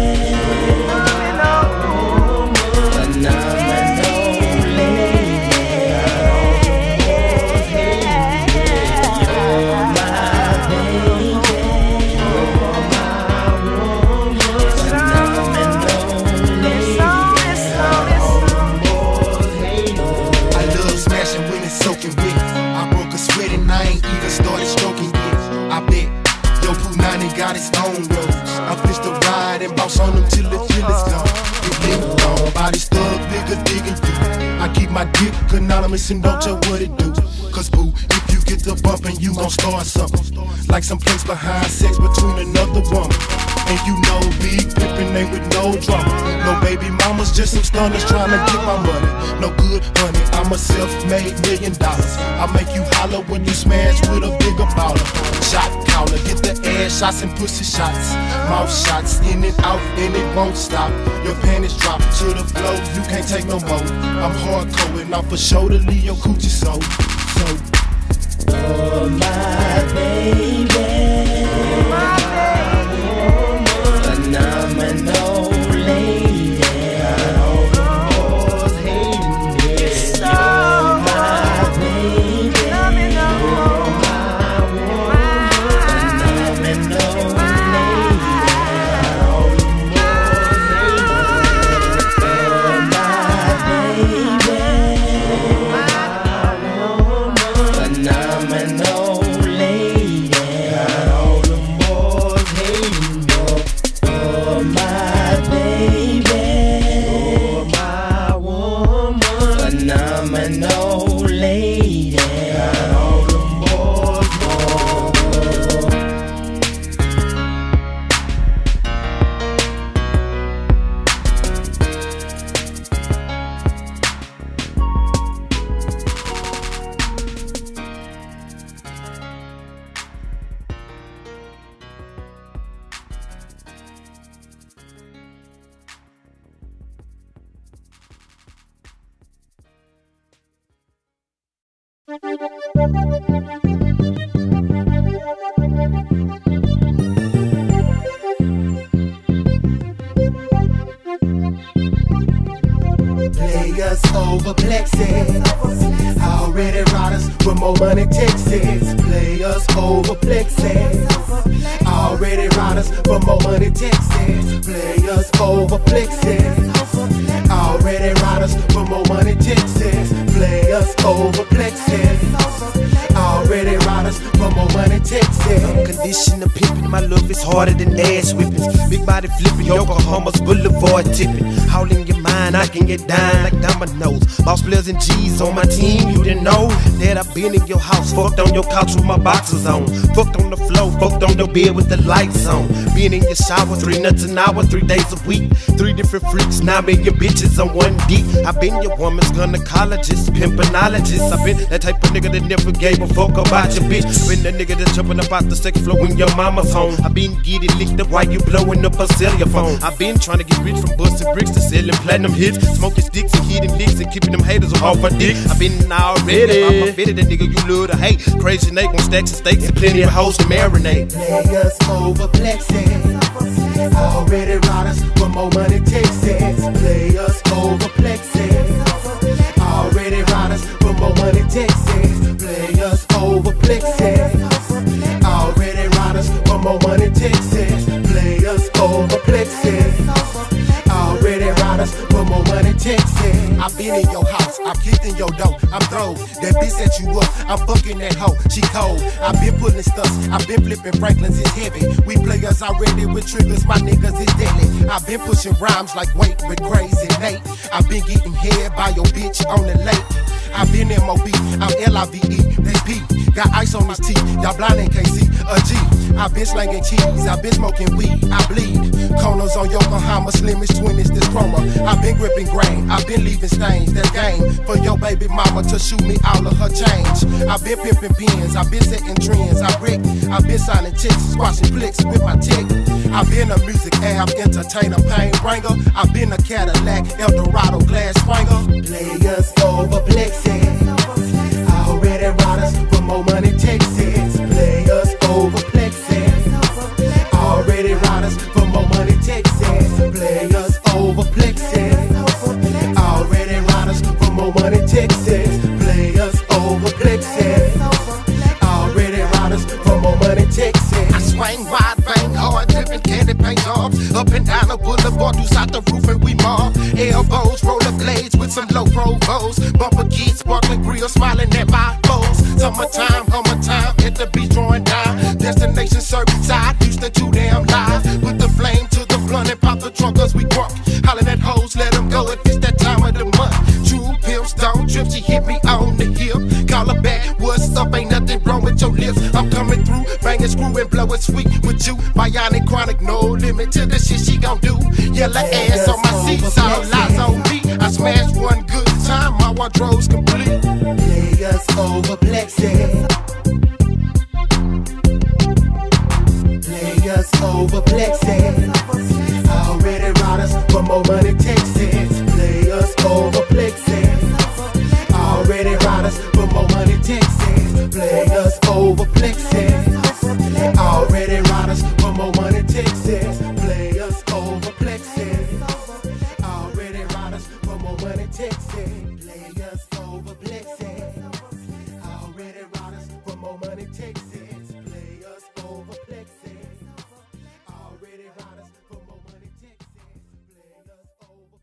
got its own roads. I fished a ride and bounce on them till it's gone. It linked on by these thug niggas digging deep. I keep my dick anonymous and don't tell what it do. Cause boo, if you get the bumpin', you gon' start something. Like some place behind sex between another woman. And you know big pimpin' ain't with no drama. No baby mamas, just some stunners tryna get my money. No good honey, I'm a self-made $1 million. I make you holler when you smash with a bigger baller. Shot caller, get the ass shots and pussy shots. Mouth shots, in and out, and it won't stop. Your panties drop to the floor, you can't take no more. I'm hardcore and I'm for sure to leave your coochie so. Oh my baby, phenomenal lady, all the boys hating me. You're my baby, you're my woman, phenomenal lady, all the boys hating me. You're my baby, phenomenal lady, all the boys hating me. Oh my baby, oh my woman, phenomenal lady, all the boys Players over plexes, already riders with more money Texas. Players over plexes, already riders with more money Texas. Players over plexes, already riders with more money Texas. Players over plexes, already riders with more money Texas. Unconditional pimping, my love is harder than ass whippings. Big body flipping, Yokohama's Boulevard tipping. All in your mind, I can get down like dominoes. Boss players and G's on my team, you didn't know that I've been in your house, fucked on your couch with my boxers on, fucked on the floor, fucked on the bed with the lights on. Been in your shower, 3 nuts an hour, 3 days a week. 3 different freaks, 9 million bitches on 1 D. I've been your woman's gynecologist, pimponologist. I've been that type of nigga that never gave a fuck about your bitch. Been the nigga that's jumping up out the second floor when your mama's home. I've been getting licked up while you blowing up a cellular phone. I've been trying to get rich from busting bricks to selling platinum hits, smoking sticks and hitting licks and keeping them haters off my dick. I've been already, I'm a fitted, that nigga you love to hate. Crazy Nate, want stacks and steaks and plenty of hoes to marinate. Players over plexes, already riders with more money Texas. Players over plexes, already riders with more money Texas. Players over plexes, already riders with more money Texas. Players over plexes, already riders with more money Texas. I've been in your house, I've kicked in your door, I'm thrown. That bitch set you up, I I'm fucking that hoe, she cold. I been pulling stunts, I been flipping Franklin's, it's heavy. We players already with triggers, my niggas is deadly. I been pushing rhymes like weight with Crazy Nate. I been getting head by your bitch on the lake. I been MOB, I'm LIVE, that's P. Got ice on his teeth, y'all blind and can't see a G. I been slanging cheese, I been smoking weed, I bleed. Corners on Yokohama, slimmest 20s, this chroma. I been gripping grain, I been leaving stains, that game. For your baby mama to shoot me all of her change. I been pimping pins, I been setting trends, I wreck. I been signing chicks, squashing flicks with my tick. I been a music app, entertainer, pain bringer. I been a Cadillac, Eldorado glass swanger. Players over plexes, already riders for more money Texas. Players over plexes, already riders for more money Texas. Players over plexes, already riders for more money Texas. Players over plexes, already riders for more money Texas. I swing wide, bang hard, tipping candy paint jobs. Up and down the boulevard, through out the roof and we mob. Elbows, roller blades with some low provos. Bumper kids, sparkling grill, smiling at my foes. Summertime, time, hit the beach drawing down. Destination Surfside, Houston too damn live. Put the flame to the blunt and pop the trunk cause we drunk. Hollering at hoes, let them go if it's that time of the month. True pimps don't trip, she hit me on the hip. Call her back, what's up, ain't nothing wrong with your lips. I'm coming through, banging, screw and blow it sweet with you. Bionic, chronic, no limit to the shit she gon' do. Yellow ass on my seats, all lies on me. I smashed one good time, my wardrobe's complete. Players over plexes, players over plexes, already riders for more money Texas. Players over plexes, already riders for more money Texas. Players over plexes, already riders for more money Texas. Players over plexes, already riders for more money Texas. Players over plexes, already riders for more money Texas. Players over plexes, already riders for more money Texas. Players over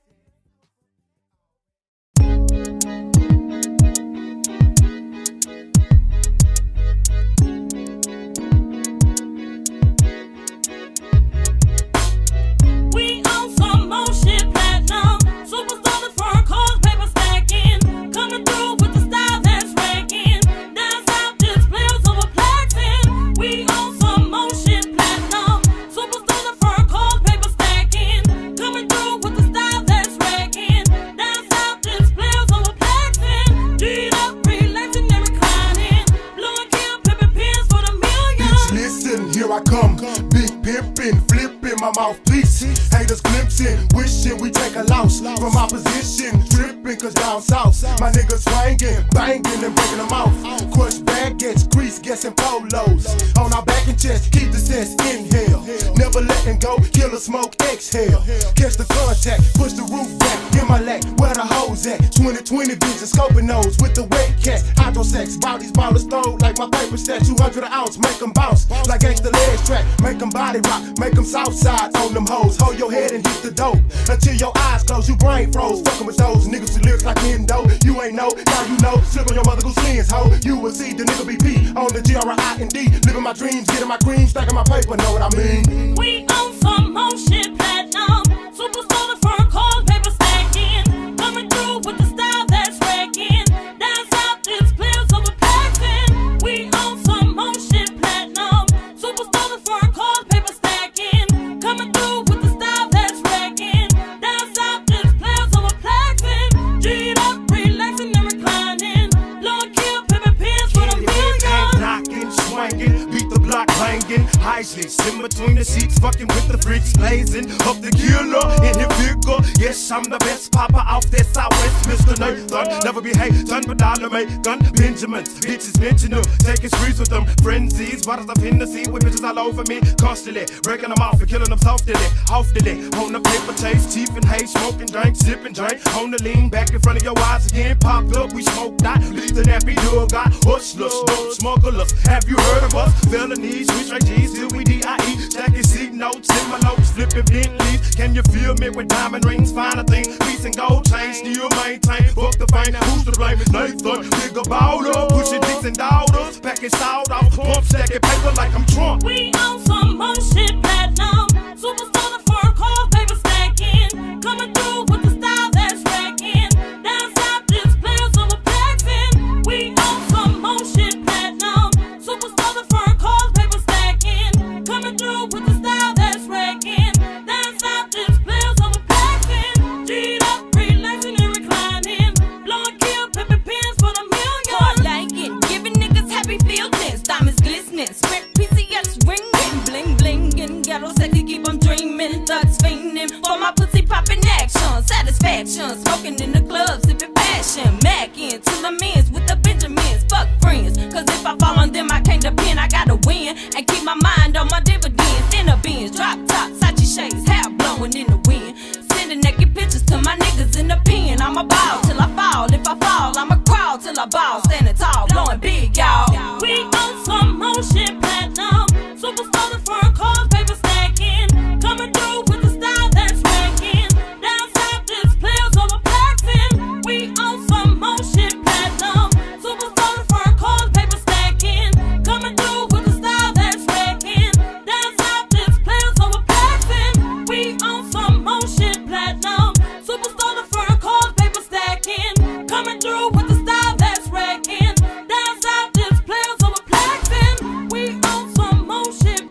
We on some more shit, platinum. Superstar, the fur cars, paper stacking. Coming through with the style that's wrecking. Down south, just players over platinum. We on some more shit, platinum. Superstar, the fur cars, paper stacking. Coming through with the style that's wrecking. Down south, just players over platinum. G'd up, relaxing and reclining. Blowing kill, pimping pins for the millions. Bitch, listen, here I come. Big pimpin', flippin' my mouthpiece. Haters glimpsing, wishing we take a loss from opposition. Trippin' cause down south, my niggas swangin', bangin' and breaking them off. Crush baguettes, grease, guessing polos. On our back and chest, keep the sense inhale. Never letting go, kill or smoke, exhale. Catch the contact, push the roof back, in my lap, where the hoes at? 20/20 vision, scoping nose with the wet cat. Hydro sex, bodies ballers throw like my paper stack. 200 an ounce, make them bounce like gangsta legs track. Make them body rock, make them south side on them hoes. Hold your head and hit the dope until your eyes close, you brain froze. Fucking with those niggas with lyrics like Endo. You ain't know, now you know. Slip on your mother go slings, ho. You will see the nigga BP on the GRI&D. Living my dreams, getting my cream, stacking my paper, know what I mean? We on some more shit, platinum. Superstar, the fur cars, paper stacking. Coming through with the style that's wrecking. Down south, it's players over passing. We on some more shit, platinum. Superstar, the fur cars, paper stacking. Coming through with the style that's wrecking. Down south, it's players over passing. G'd up, relaxing and reclining. Blowing kill, pimping pins for the millions. Knocking, swinging, beat the block banging. High seats in between the seats, fucking with the freaks, blazing up the killer in the figure. Yes, I'm the best papa off that southwest, Mr. Nathan. Never be hated, but dollar make gun Benjamins. Bitches mention them, taking streets with them. Frenzies, bottles of Hennessy with bitches all over me. Constantly breaking them off and killing them softly, off the leg. On the paper chase, teeth and hay, smoking drink, sipping drink. On the lean back in front of your eyes again. Popped up, we smoked out. Leave the nappy dog got hustlers, dope smugglers. Have you heard of us? Felonies, we straight G's till we DIE. Stacking seat notes in my notes, flipping Bentleys. Can you feel me with diamond rings? Finer things, peace and gold chains. Still maintain, fuck the fame. Who's to blame? Nathan, nigga balled up, push it stacking salt off pump, stacking paper like I'm Trump. We on some more shit, platinum. Superstar the foreign cars, paper stacking. Coming through with the style that's wrecking. Down south, this players over Paxton. We on some more shit, platinum. Superstar the foreign cars, paper stacking. Coming through with the style that's wrecking. Down south, this players over Paxton. G'd up, relaxing and reclining. Blowing kill, pimping pins for the million. Hard liking, giving niggas happy feelings. Diamonds glistening, sprint PCS ringing, bling blinging. Ghetto sexy, keep 'em dreaming. Thugs fiending for my pussy popping action. Satisfaction, smoking in the club, sipping passion. Macking till I'm ends with the Benjamins. Fuck friends, cause if I fall on them, I can't depend. I gotta win and keep my mind on my dividends. In the bins, drop top, Sachi shades, hair blowing in the wind. Sending naked pictures to my niggas in the pen. I'ma ball till I fall. If I fall, I'ma crawl till I ball. Standing tall, blowing big, y'all. We on some more shit, platinum. Superstar the foreign cars, paper stacking. Coming through with the style that's wrecking. Down south, this players over Paxton. We on some more shit, platinum. Superstar the foreign cars, paper stacking. Coming through with the style that's wrecking. Down south, this players over Paxton. We on some more shit, platinum. Superstar the foreign cars, paper stacking. Coming through with the style that's wrecking. Down south, this players over Paxton. We on some more shit.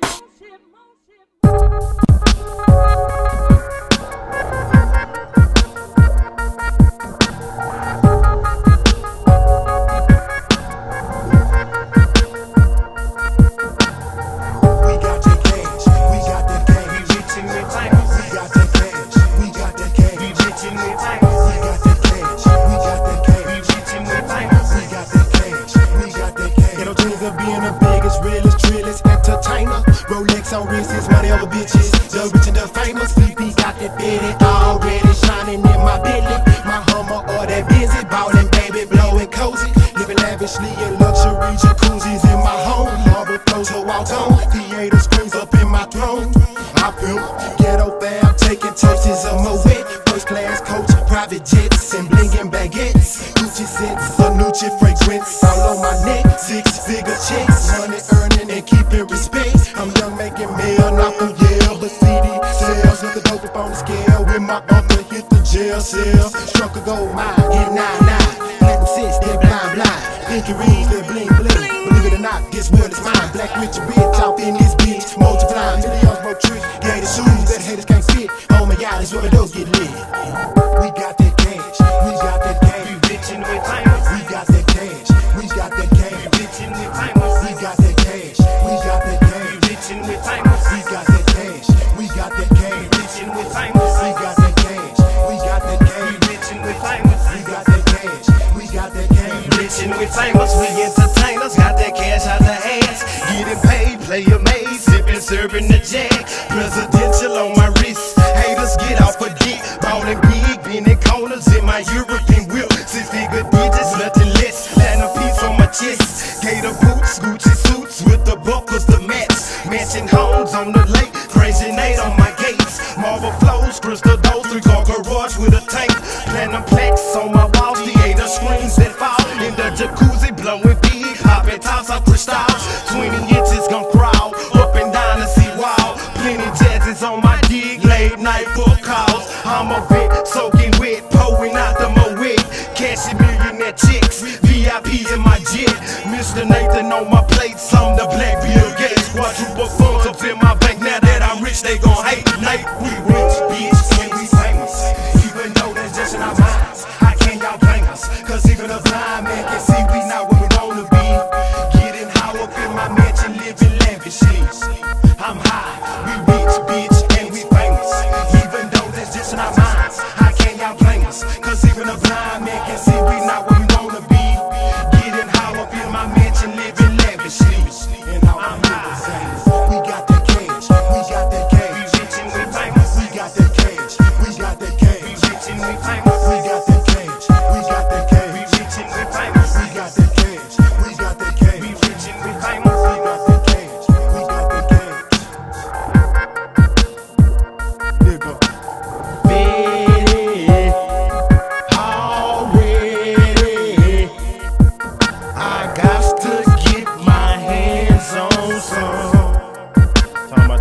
Being the biggest, realest, trillest entertainer. Rolex on wrists, money over bitches. The rich and the famous. VP got that bitty already shining in my Bentley. My Hummer or that busy, ballin' baby, blowing cozy. Living lavishly in luxury jacuzzis in my home. Marble flows to walk on. Theater screens up in my throne. I pimp, ghetto fam, taking toasts of my wit. First class coach, private jets, and blingin' baguettes. Gucci scents, a Nucci fragrance all on my neck. 6-figure checks, money earning and keeping respect. I'm young, making mail, not from Yale, but CD sales. Look the dope up on the scale. With my uncle hit the jail cell. Struck a gold mine, get 9-9. Platinum 6, they blind. Pinky rings, they bling. Believe it or not, this world is mine. Black rich bitch out in this bitch. Multiplying millions, more tricks. Gator shoes that haters can't fit. Oh my God, this where the doors get lit. We got that cash, we got that cash. We rich and we famous. We got that cash, we got that cash. We rich and we famous. We got that cash, we got that cash. We rich and we famous. We got that cash, we got that cash. We rich and we famous. We got that cash, we got that cash. We rich and we famous. We got that cash, we got that cash. We rich and we famous. We entertainers, got that cash out the ass. Getting paid, player made, sipping, serving the jack. Presidential on my wrist. Haters get off a dick. Ballin' big, bending corners in my European whip. 6-figure digits, nothing less than a piece on my chest. Gator boots, Gucci suits with the buckles to match. Mansion homes on the lake, crazy Nate on my gates. Marble flows, crystal doors, 3-car garage with a tank. Platinum plaques on my walls, theater screens that fall in the jacuzzi, blowing big, popping tops off crystals. 20 inches gon' crawl up and down the seawall. Plenty jazzes on my dig, late night for calls. I'm a vet, soaking wet, pouring out the Moet. Cashing millionaire chicks, VIPs in my jet. Mr. Nathan on my plates, I'm the Black Bill Gates. Quadruple funds up in my bank, now that I'm rich, they gon' hate. Nate, we rich, bitch, and we famous. Even though that's just in our minds, how can y'all blame us? Cause even a blind man can see we not where we wanna be. Getting high up in my mansion, living lavishly. I'm high, we rich, bitch, and we famous. Even though that's just in our minds, how can y'all blame us? Cause even a blind man can see we not where we wanna be. Getting high up in my mansion, living lavishly. And I'm high. We got that cash, we got that cash. We rich and we famous. We got that cash, we got that cash. We rich and we famous. We got that cash, we got that cash. We rich and we famous. We got that cash, we got that cash. We rich and we famous. We got that cash, we got that cash.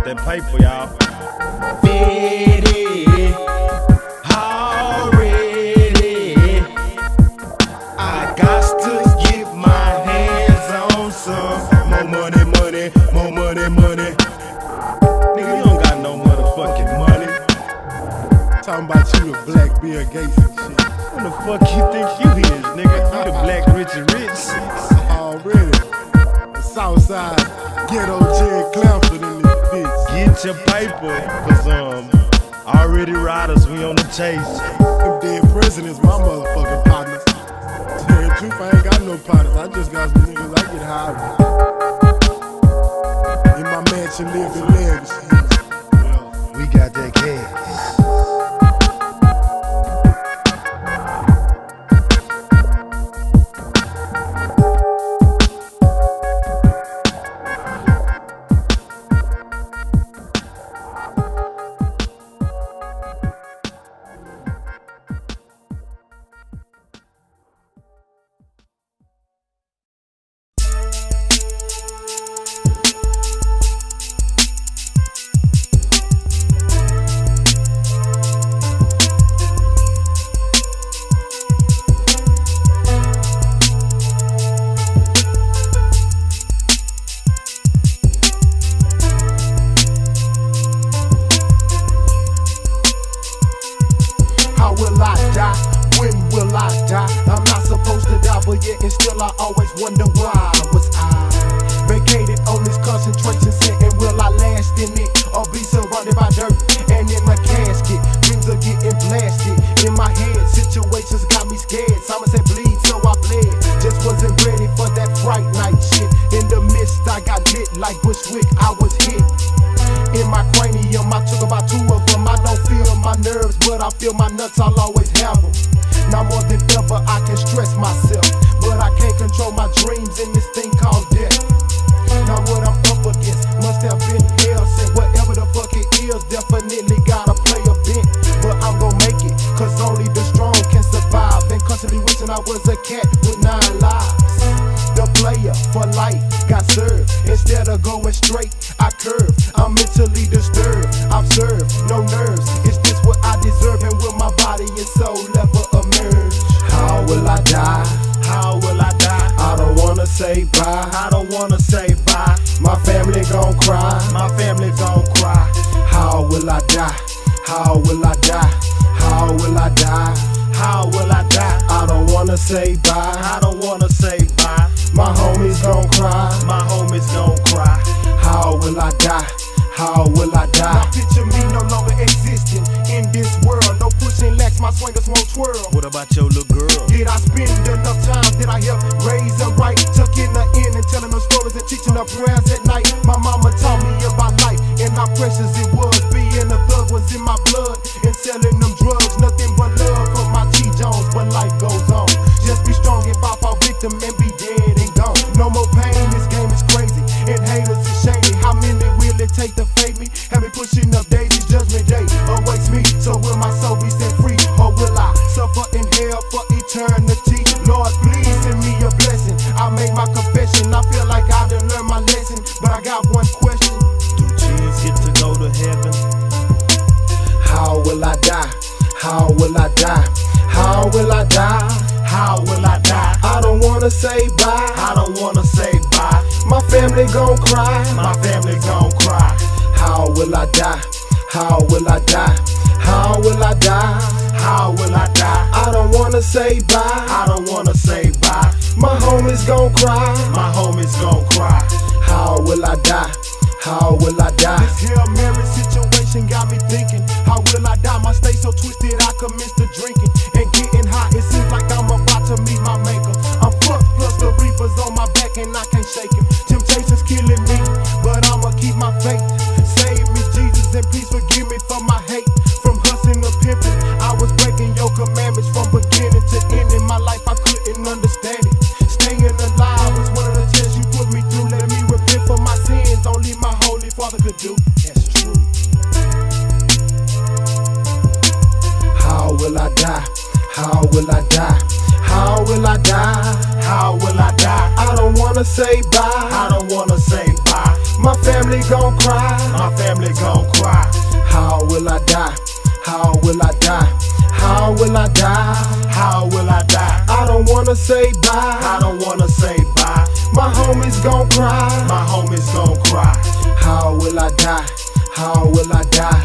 that paper, y'all. Fitty, already. I got to get my hands on some more money, money, more money, money. Nigga, you don't got no motherfucking money. Talking about you the black Bill Gates and shit. Who the fuck you think you is, nigga? You the black Richard Rich. Already. The Southside ghetto Jed Clamford in this bitch. Get your paper, cause already riders, we on the chase. Them dead presidents, my motherfucking partners. Tell the truth, I ain't got no partners. I just got some niggas I get high with. In my mansion, live in legacy. We got that cash. My family gon' cry. My family gon' cry. How will I die? How will I die? How will I die? How will I die? I don't wanna say bye. I don't wanna say bye. My homies gon' cry. My homies gon' cry. How will I die? How will I die?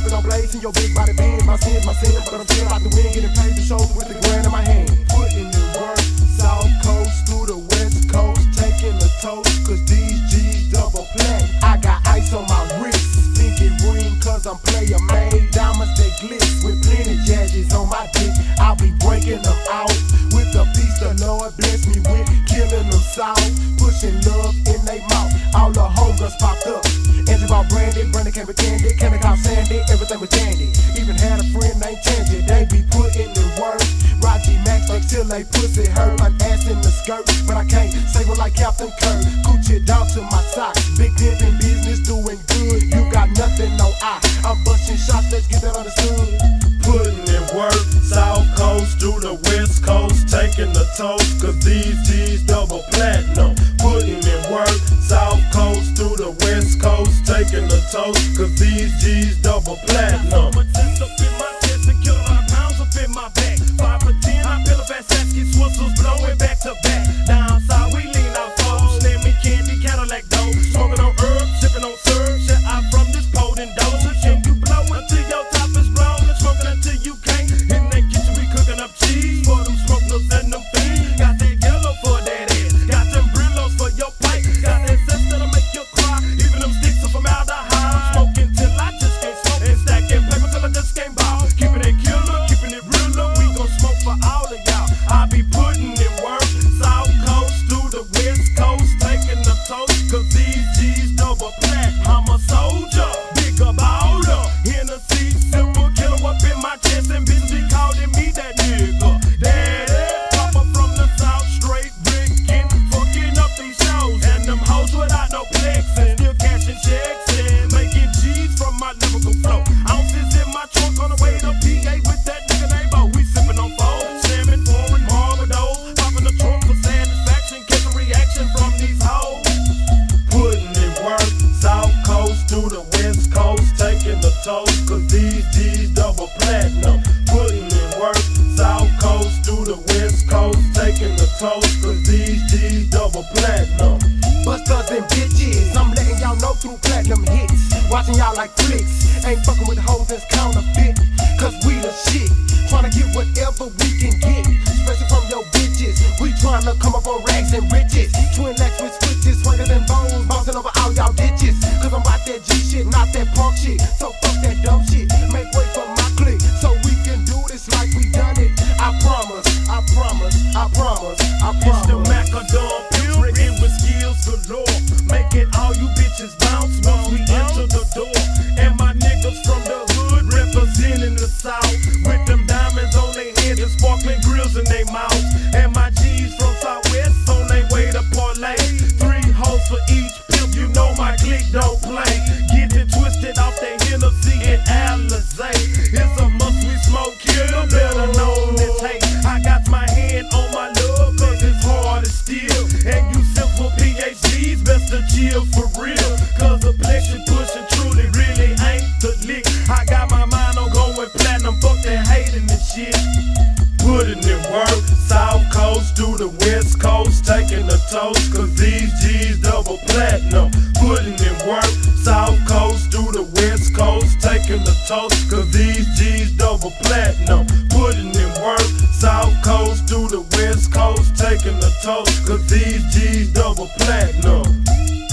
Hopping on blades in your big body bend. My sin, but I'm still out the wind, getting paid to shoulder with the grand in my hand. Putting in work, South Coast through the West Coast, taking the toast, cause these G's double plat. I got ice on my wrist, pinky ring, cause I'm player made. Diamonds that glitz with plenty jazzies on my dick. I'll be breaking them out with the piece the Lord bless me with, killing them south, pushing love in they mouth. All the homegirls popped up. Angie bought brandy, Brandon came with candy, Kenny called Sandy, everything was dandy. Even had a friend named Tangy, they be putting in work. Raji Max like till they pussy hurt, an ass in the skirt, but I can't save it like Captain Kirk. Coochie down to my socks, big pimpin' business doing good. You got nothing, no I. I'm busting shots, let's get that understood. Putting in work, South Coast through the West Coast, taking the toast, cause these G's double platinum. Putting in work, South Coast through the West Coast, taking the toast, cause these G's double platinum. Up in my chest and kill a lot of pounds up in my back. 5 for 10, I feel a fast ass, get whistles blowing back to back. Down south, we lean out foes, slamming candy, Cadillac dough, smoking on herbs, sipping on syrup. Shit, I'm from this potent dose. Can you blow until your top is blown and smoking until you can't? In that kitchen, we cooking up cheese for them smokers and them fiends. Got that yellow for that ass, got them Brillos for your pipe, got that sense that'll make you cry. Even them sticks are from aldehyde. I'm smoking till I just can't smoke and stacking paper till I just can't buy. Keeping it killer, keeping it realer. We gon' smoke for all of y'all. I be putting in work, South Coast through the West Coast, taking the toast, cause these G's double plat. I'm a soldier, bigger baller, Hennessy, simple killer up in my chest, and bitches be calling me that nigga. Daddy, papa from the South, straight brickin', fucking up these shows, and them hoes without no flexin', still cashing checks and making G's from my lyrical flow. Ounces in my trunk on the way to PA with that nigga named Bo. We sippin' on foes, salmon, foreign, Marmados, popping the trunk for satisfaction, catching reaction from these hoes. Putting in work, South Coast through the West Coast, taking the toast, cause these G's double platinum. Putting in work, South Coast through the West Coast, taking the toast, cause these G's double platinum. Busters and bitches, I'm letting y'all know through platinum hits. Watching y'all like flicks, ain't fucking with hoes that's counterfeit, cause we the shit. Trying to get whatever we can get, especially from your bitches. We trying to come up on rags and riches. Twin legs with switches, swingers and bones, bouncing over all y'all ditches. Cause I'm about that G shit, not that punk shit. So fuck that dumb shit, make way for my clique, so we can do this like we done it. I promise, I promise, I promise, I promise. It's the Macadam pills written with skills galore, making all you bitches bounce once we enter the door. And my niggas from the hood representing the South, with them diamonds on their heads and sparkling grills in their mouths. And my G's from Southwest on their way to parlay. 3 hoes for each pimp, you know my clique don't play. Get it twisted off that Hennessy and Alizé. It's a must we smoke killer, better known as hate. I got my hand on my love, cause it's hard as steel. And you simple PhDs, best to chill for real, cause the pleasure pushing truly really ain't the lick. I got my mind on going platinum, fuck that hating and shit. Putting in work, South Coast through the West Coast, taking the toast, cause these G's double platinum. Putting in work, South Coast through the West Coast, taking the toast, cause these G's double platinum. Putting in work, South Coast through the West Coast, taking the toast, cause these G's double platinum.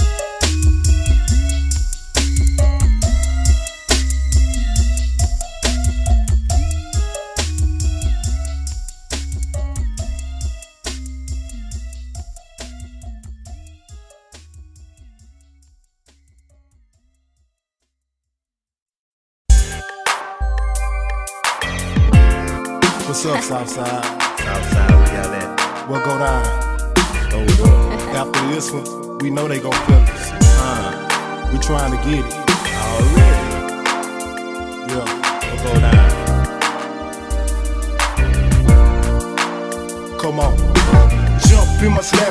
What's up, Southside? Southside, where y'all at? What go down? Hold up. After this one, we know they gon' feel us. We trying to get it. Already? Yeah. What go down? Come on. Jump in my slab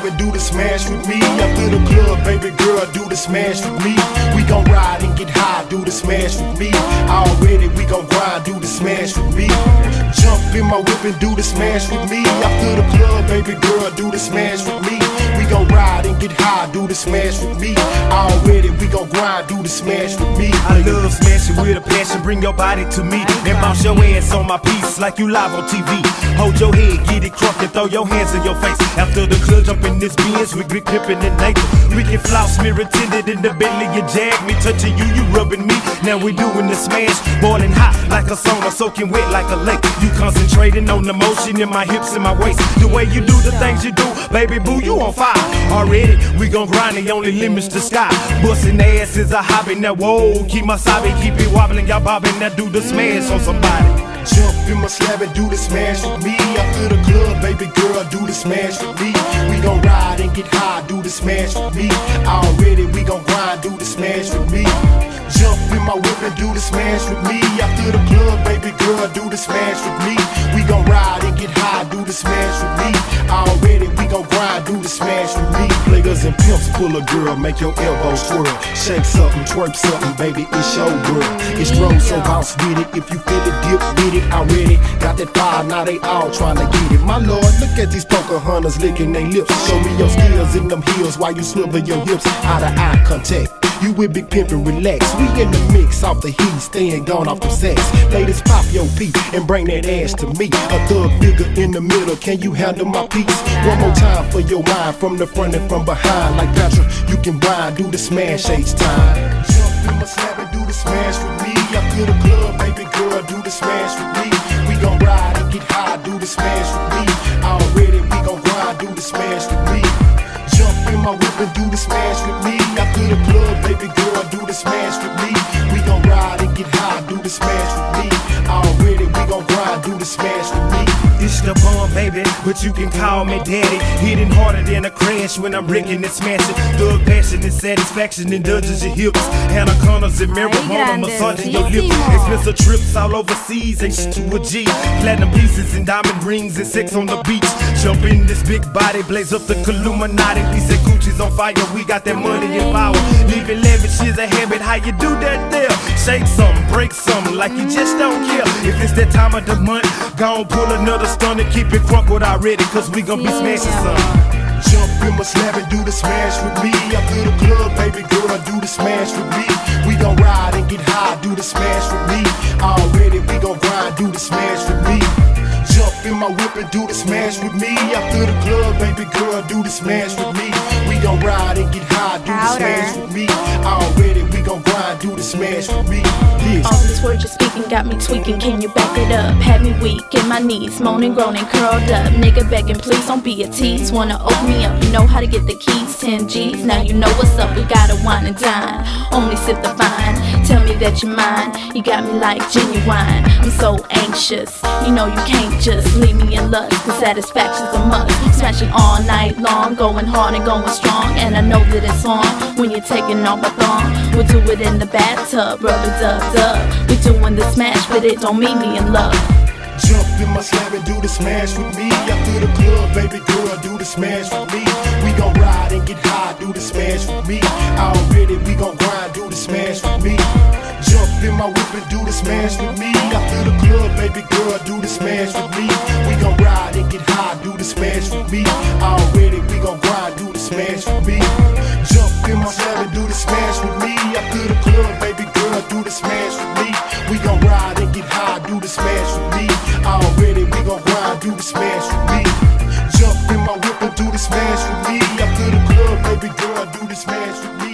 and do the smash with me. After the club, baby girl, do the smash with me. We gon' ride and get high, do the smash with me. Already we gon' grind, do the smash with me. Jump in my whip and do the smash with me. After the club, baby girl, do the smash with me. We gon' ride and get high, do the smash with me. Already we gon' grind, do the smash with me. I love smashing with a passion, bring your body to me and bounce your ass on my piece like you live on TV. Hold your head, get it crunk and throw your hands in your face. After the club, jump in this Benz with Big Pimpin' and Nathan. We can floss, mirror tinted in the Bentley, you jag me, touching you, you rubbing me. Now we doing the smash, boiling hot like a sauna, soaking wet like a lake. You concentrating on the motion in my hips and my waist. The way you do the things you do, baby boo, you on fire. Already, we gon' grind, the only limits to sky. Bustin' ass is a hobby, now whoa, keep my sabi, keep it wobbling, y'all bobbing, now do the smash on somebody. Jump in my slab and do the smash with me. After the club, baby girl, do the smash with me. We gon' ride and get high, do the smash with me. Already we gon' grind, do the smash with me. Jump in my whip and do the smash with me. After the club, baby girl, do the smash with me. We gon' ride and get high, do the smash with me. Already we gon' grind, do the smash with me. Players and pimps pull a girl, make your elbows twirl. Shake something, twerk something, baby, it's your girl. It's throw, so bounce with it. If you feel it, dip with it. Already got that fire, now they all tryna get it. My lord, look at these poker hunters licking their lips. Show me your skills in them heels while you swivel your hips. Out of eye contact. You with Big Pimpin', relax. We in the mix, off the heat, staying gone off the sex. Ladies, pop your peep and bring that ass to me. A thug figure in the middle, can you handle my piece? One more time for your mind, from the front and from behind. Like Patrick, you can grind, do the smash each time. Jump in my slab and do the smash with me. After the club, baby girl, do the smash with me. We gon' ride and get high, do the smash with me. Already we gon' grind, do the smash with me. Jump in my whip and do the smash with me. After the club, baby girl, do the smash with me. We gon' ride and get high, do the smash with me. Already we gon' grind, do the smash with me. It's the bomb, baby, but you can call me daddy. Hitting harder than a crash when I'm wrecking and smashing. Thug passion and satisfaction indulges your hips. Anacondas and marijuana massaging your lips. Expensive trips all overseas, ain't shit to a G. Platinum pieces and diamond rings and sex on the beach. Jump in this big body, blaze up the Illuminati. We say Gucci's on fire, we got that money and power. Living lavish is a habit, how you do that there? Shake something, break something, like you just don't care. If it's that time of the month, gon' pull another stunt and keep it crumpled already, cause we gon' be smashing something. Jump in my slab and do the smash with me. After the club, baby girl, do the smash with me. We gon' ride and get high, do the smash with me. Already we gon' grind, do the smash with me. Jump in my whip and do the smash with me. After the club, baby girl, do the smash with me. We gon' ride and get high, do the smash with me. Already we gon' grind, do the smash with me. All this word you're speaking got me tweaking, can you back it up? Had me weak in my knees, moaning, groaning, curled up. Nigga begging, please don't be a tease. Wanna open me up, you know how to get the keys. 10 G's, now you know what's up. We gotta wine and dine, only sip the fine. Tell me that you're mine, you got me like genuine. I'm so anxious, you know you can't just leave me in lust, cause satisfaction's a must. Smashing all night long, going hard and going strong. And I know that it's on when you're taking off my thong. We'll do it in the bathtub, rubber dub dub. We doing the smash, but it don't mean me in love. Jump in my slab and do the smash with me. After the club, baby girl, do the smash with me. We gon' ride and get high, do the smash with me. Already we gon' grind, do the smash with me. Jump in my whip and do the smash with me. After the club, baby girl, do the smash with me. We gon' ride and get high, do the smash with me. Already we gon' grind, do the smash with me. Jump in my slab and do the smash with me. After the club, baby girl, do the smash with me. We gon' ride and get high, do the smash with me. Already we gon' grind, do the smash with me. Jump in my whip and do the smash with me. After the club, baby girl, do the smash with me.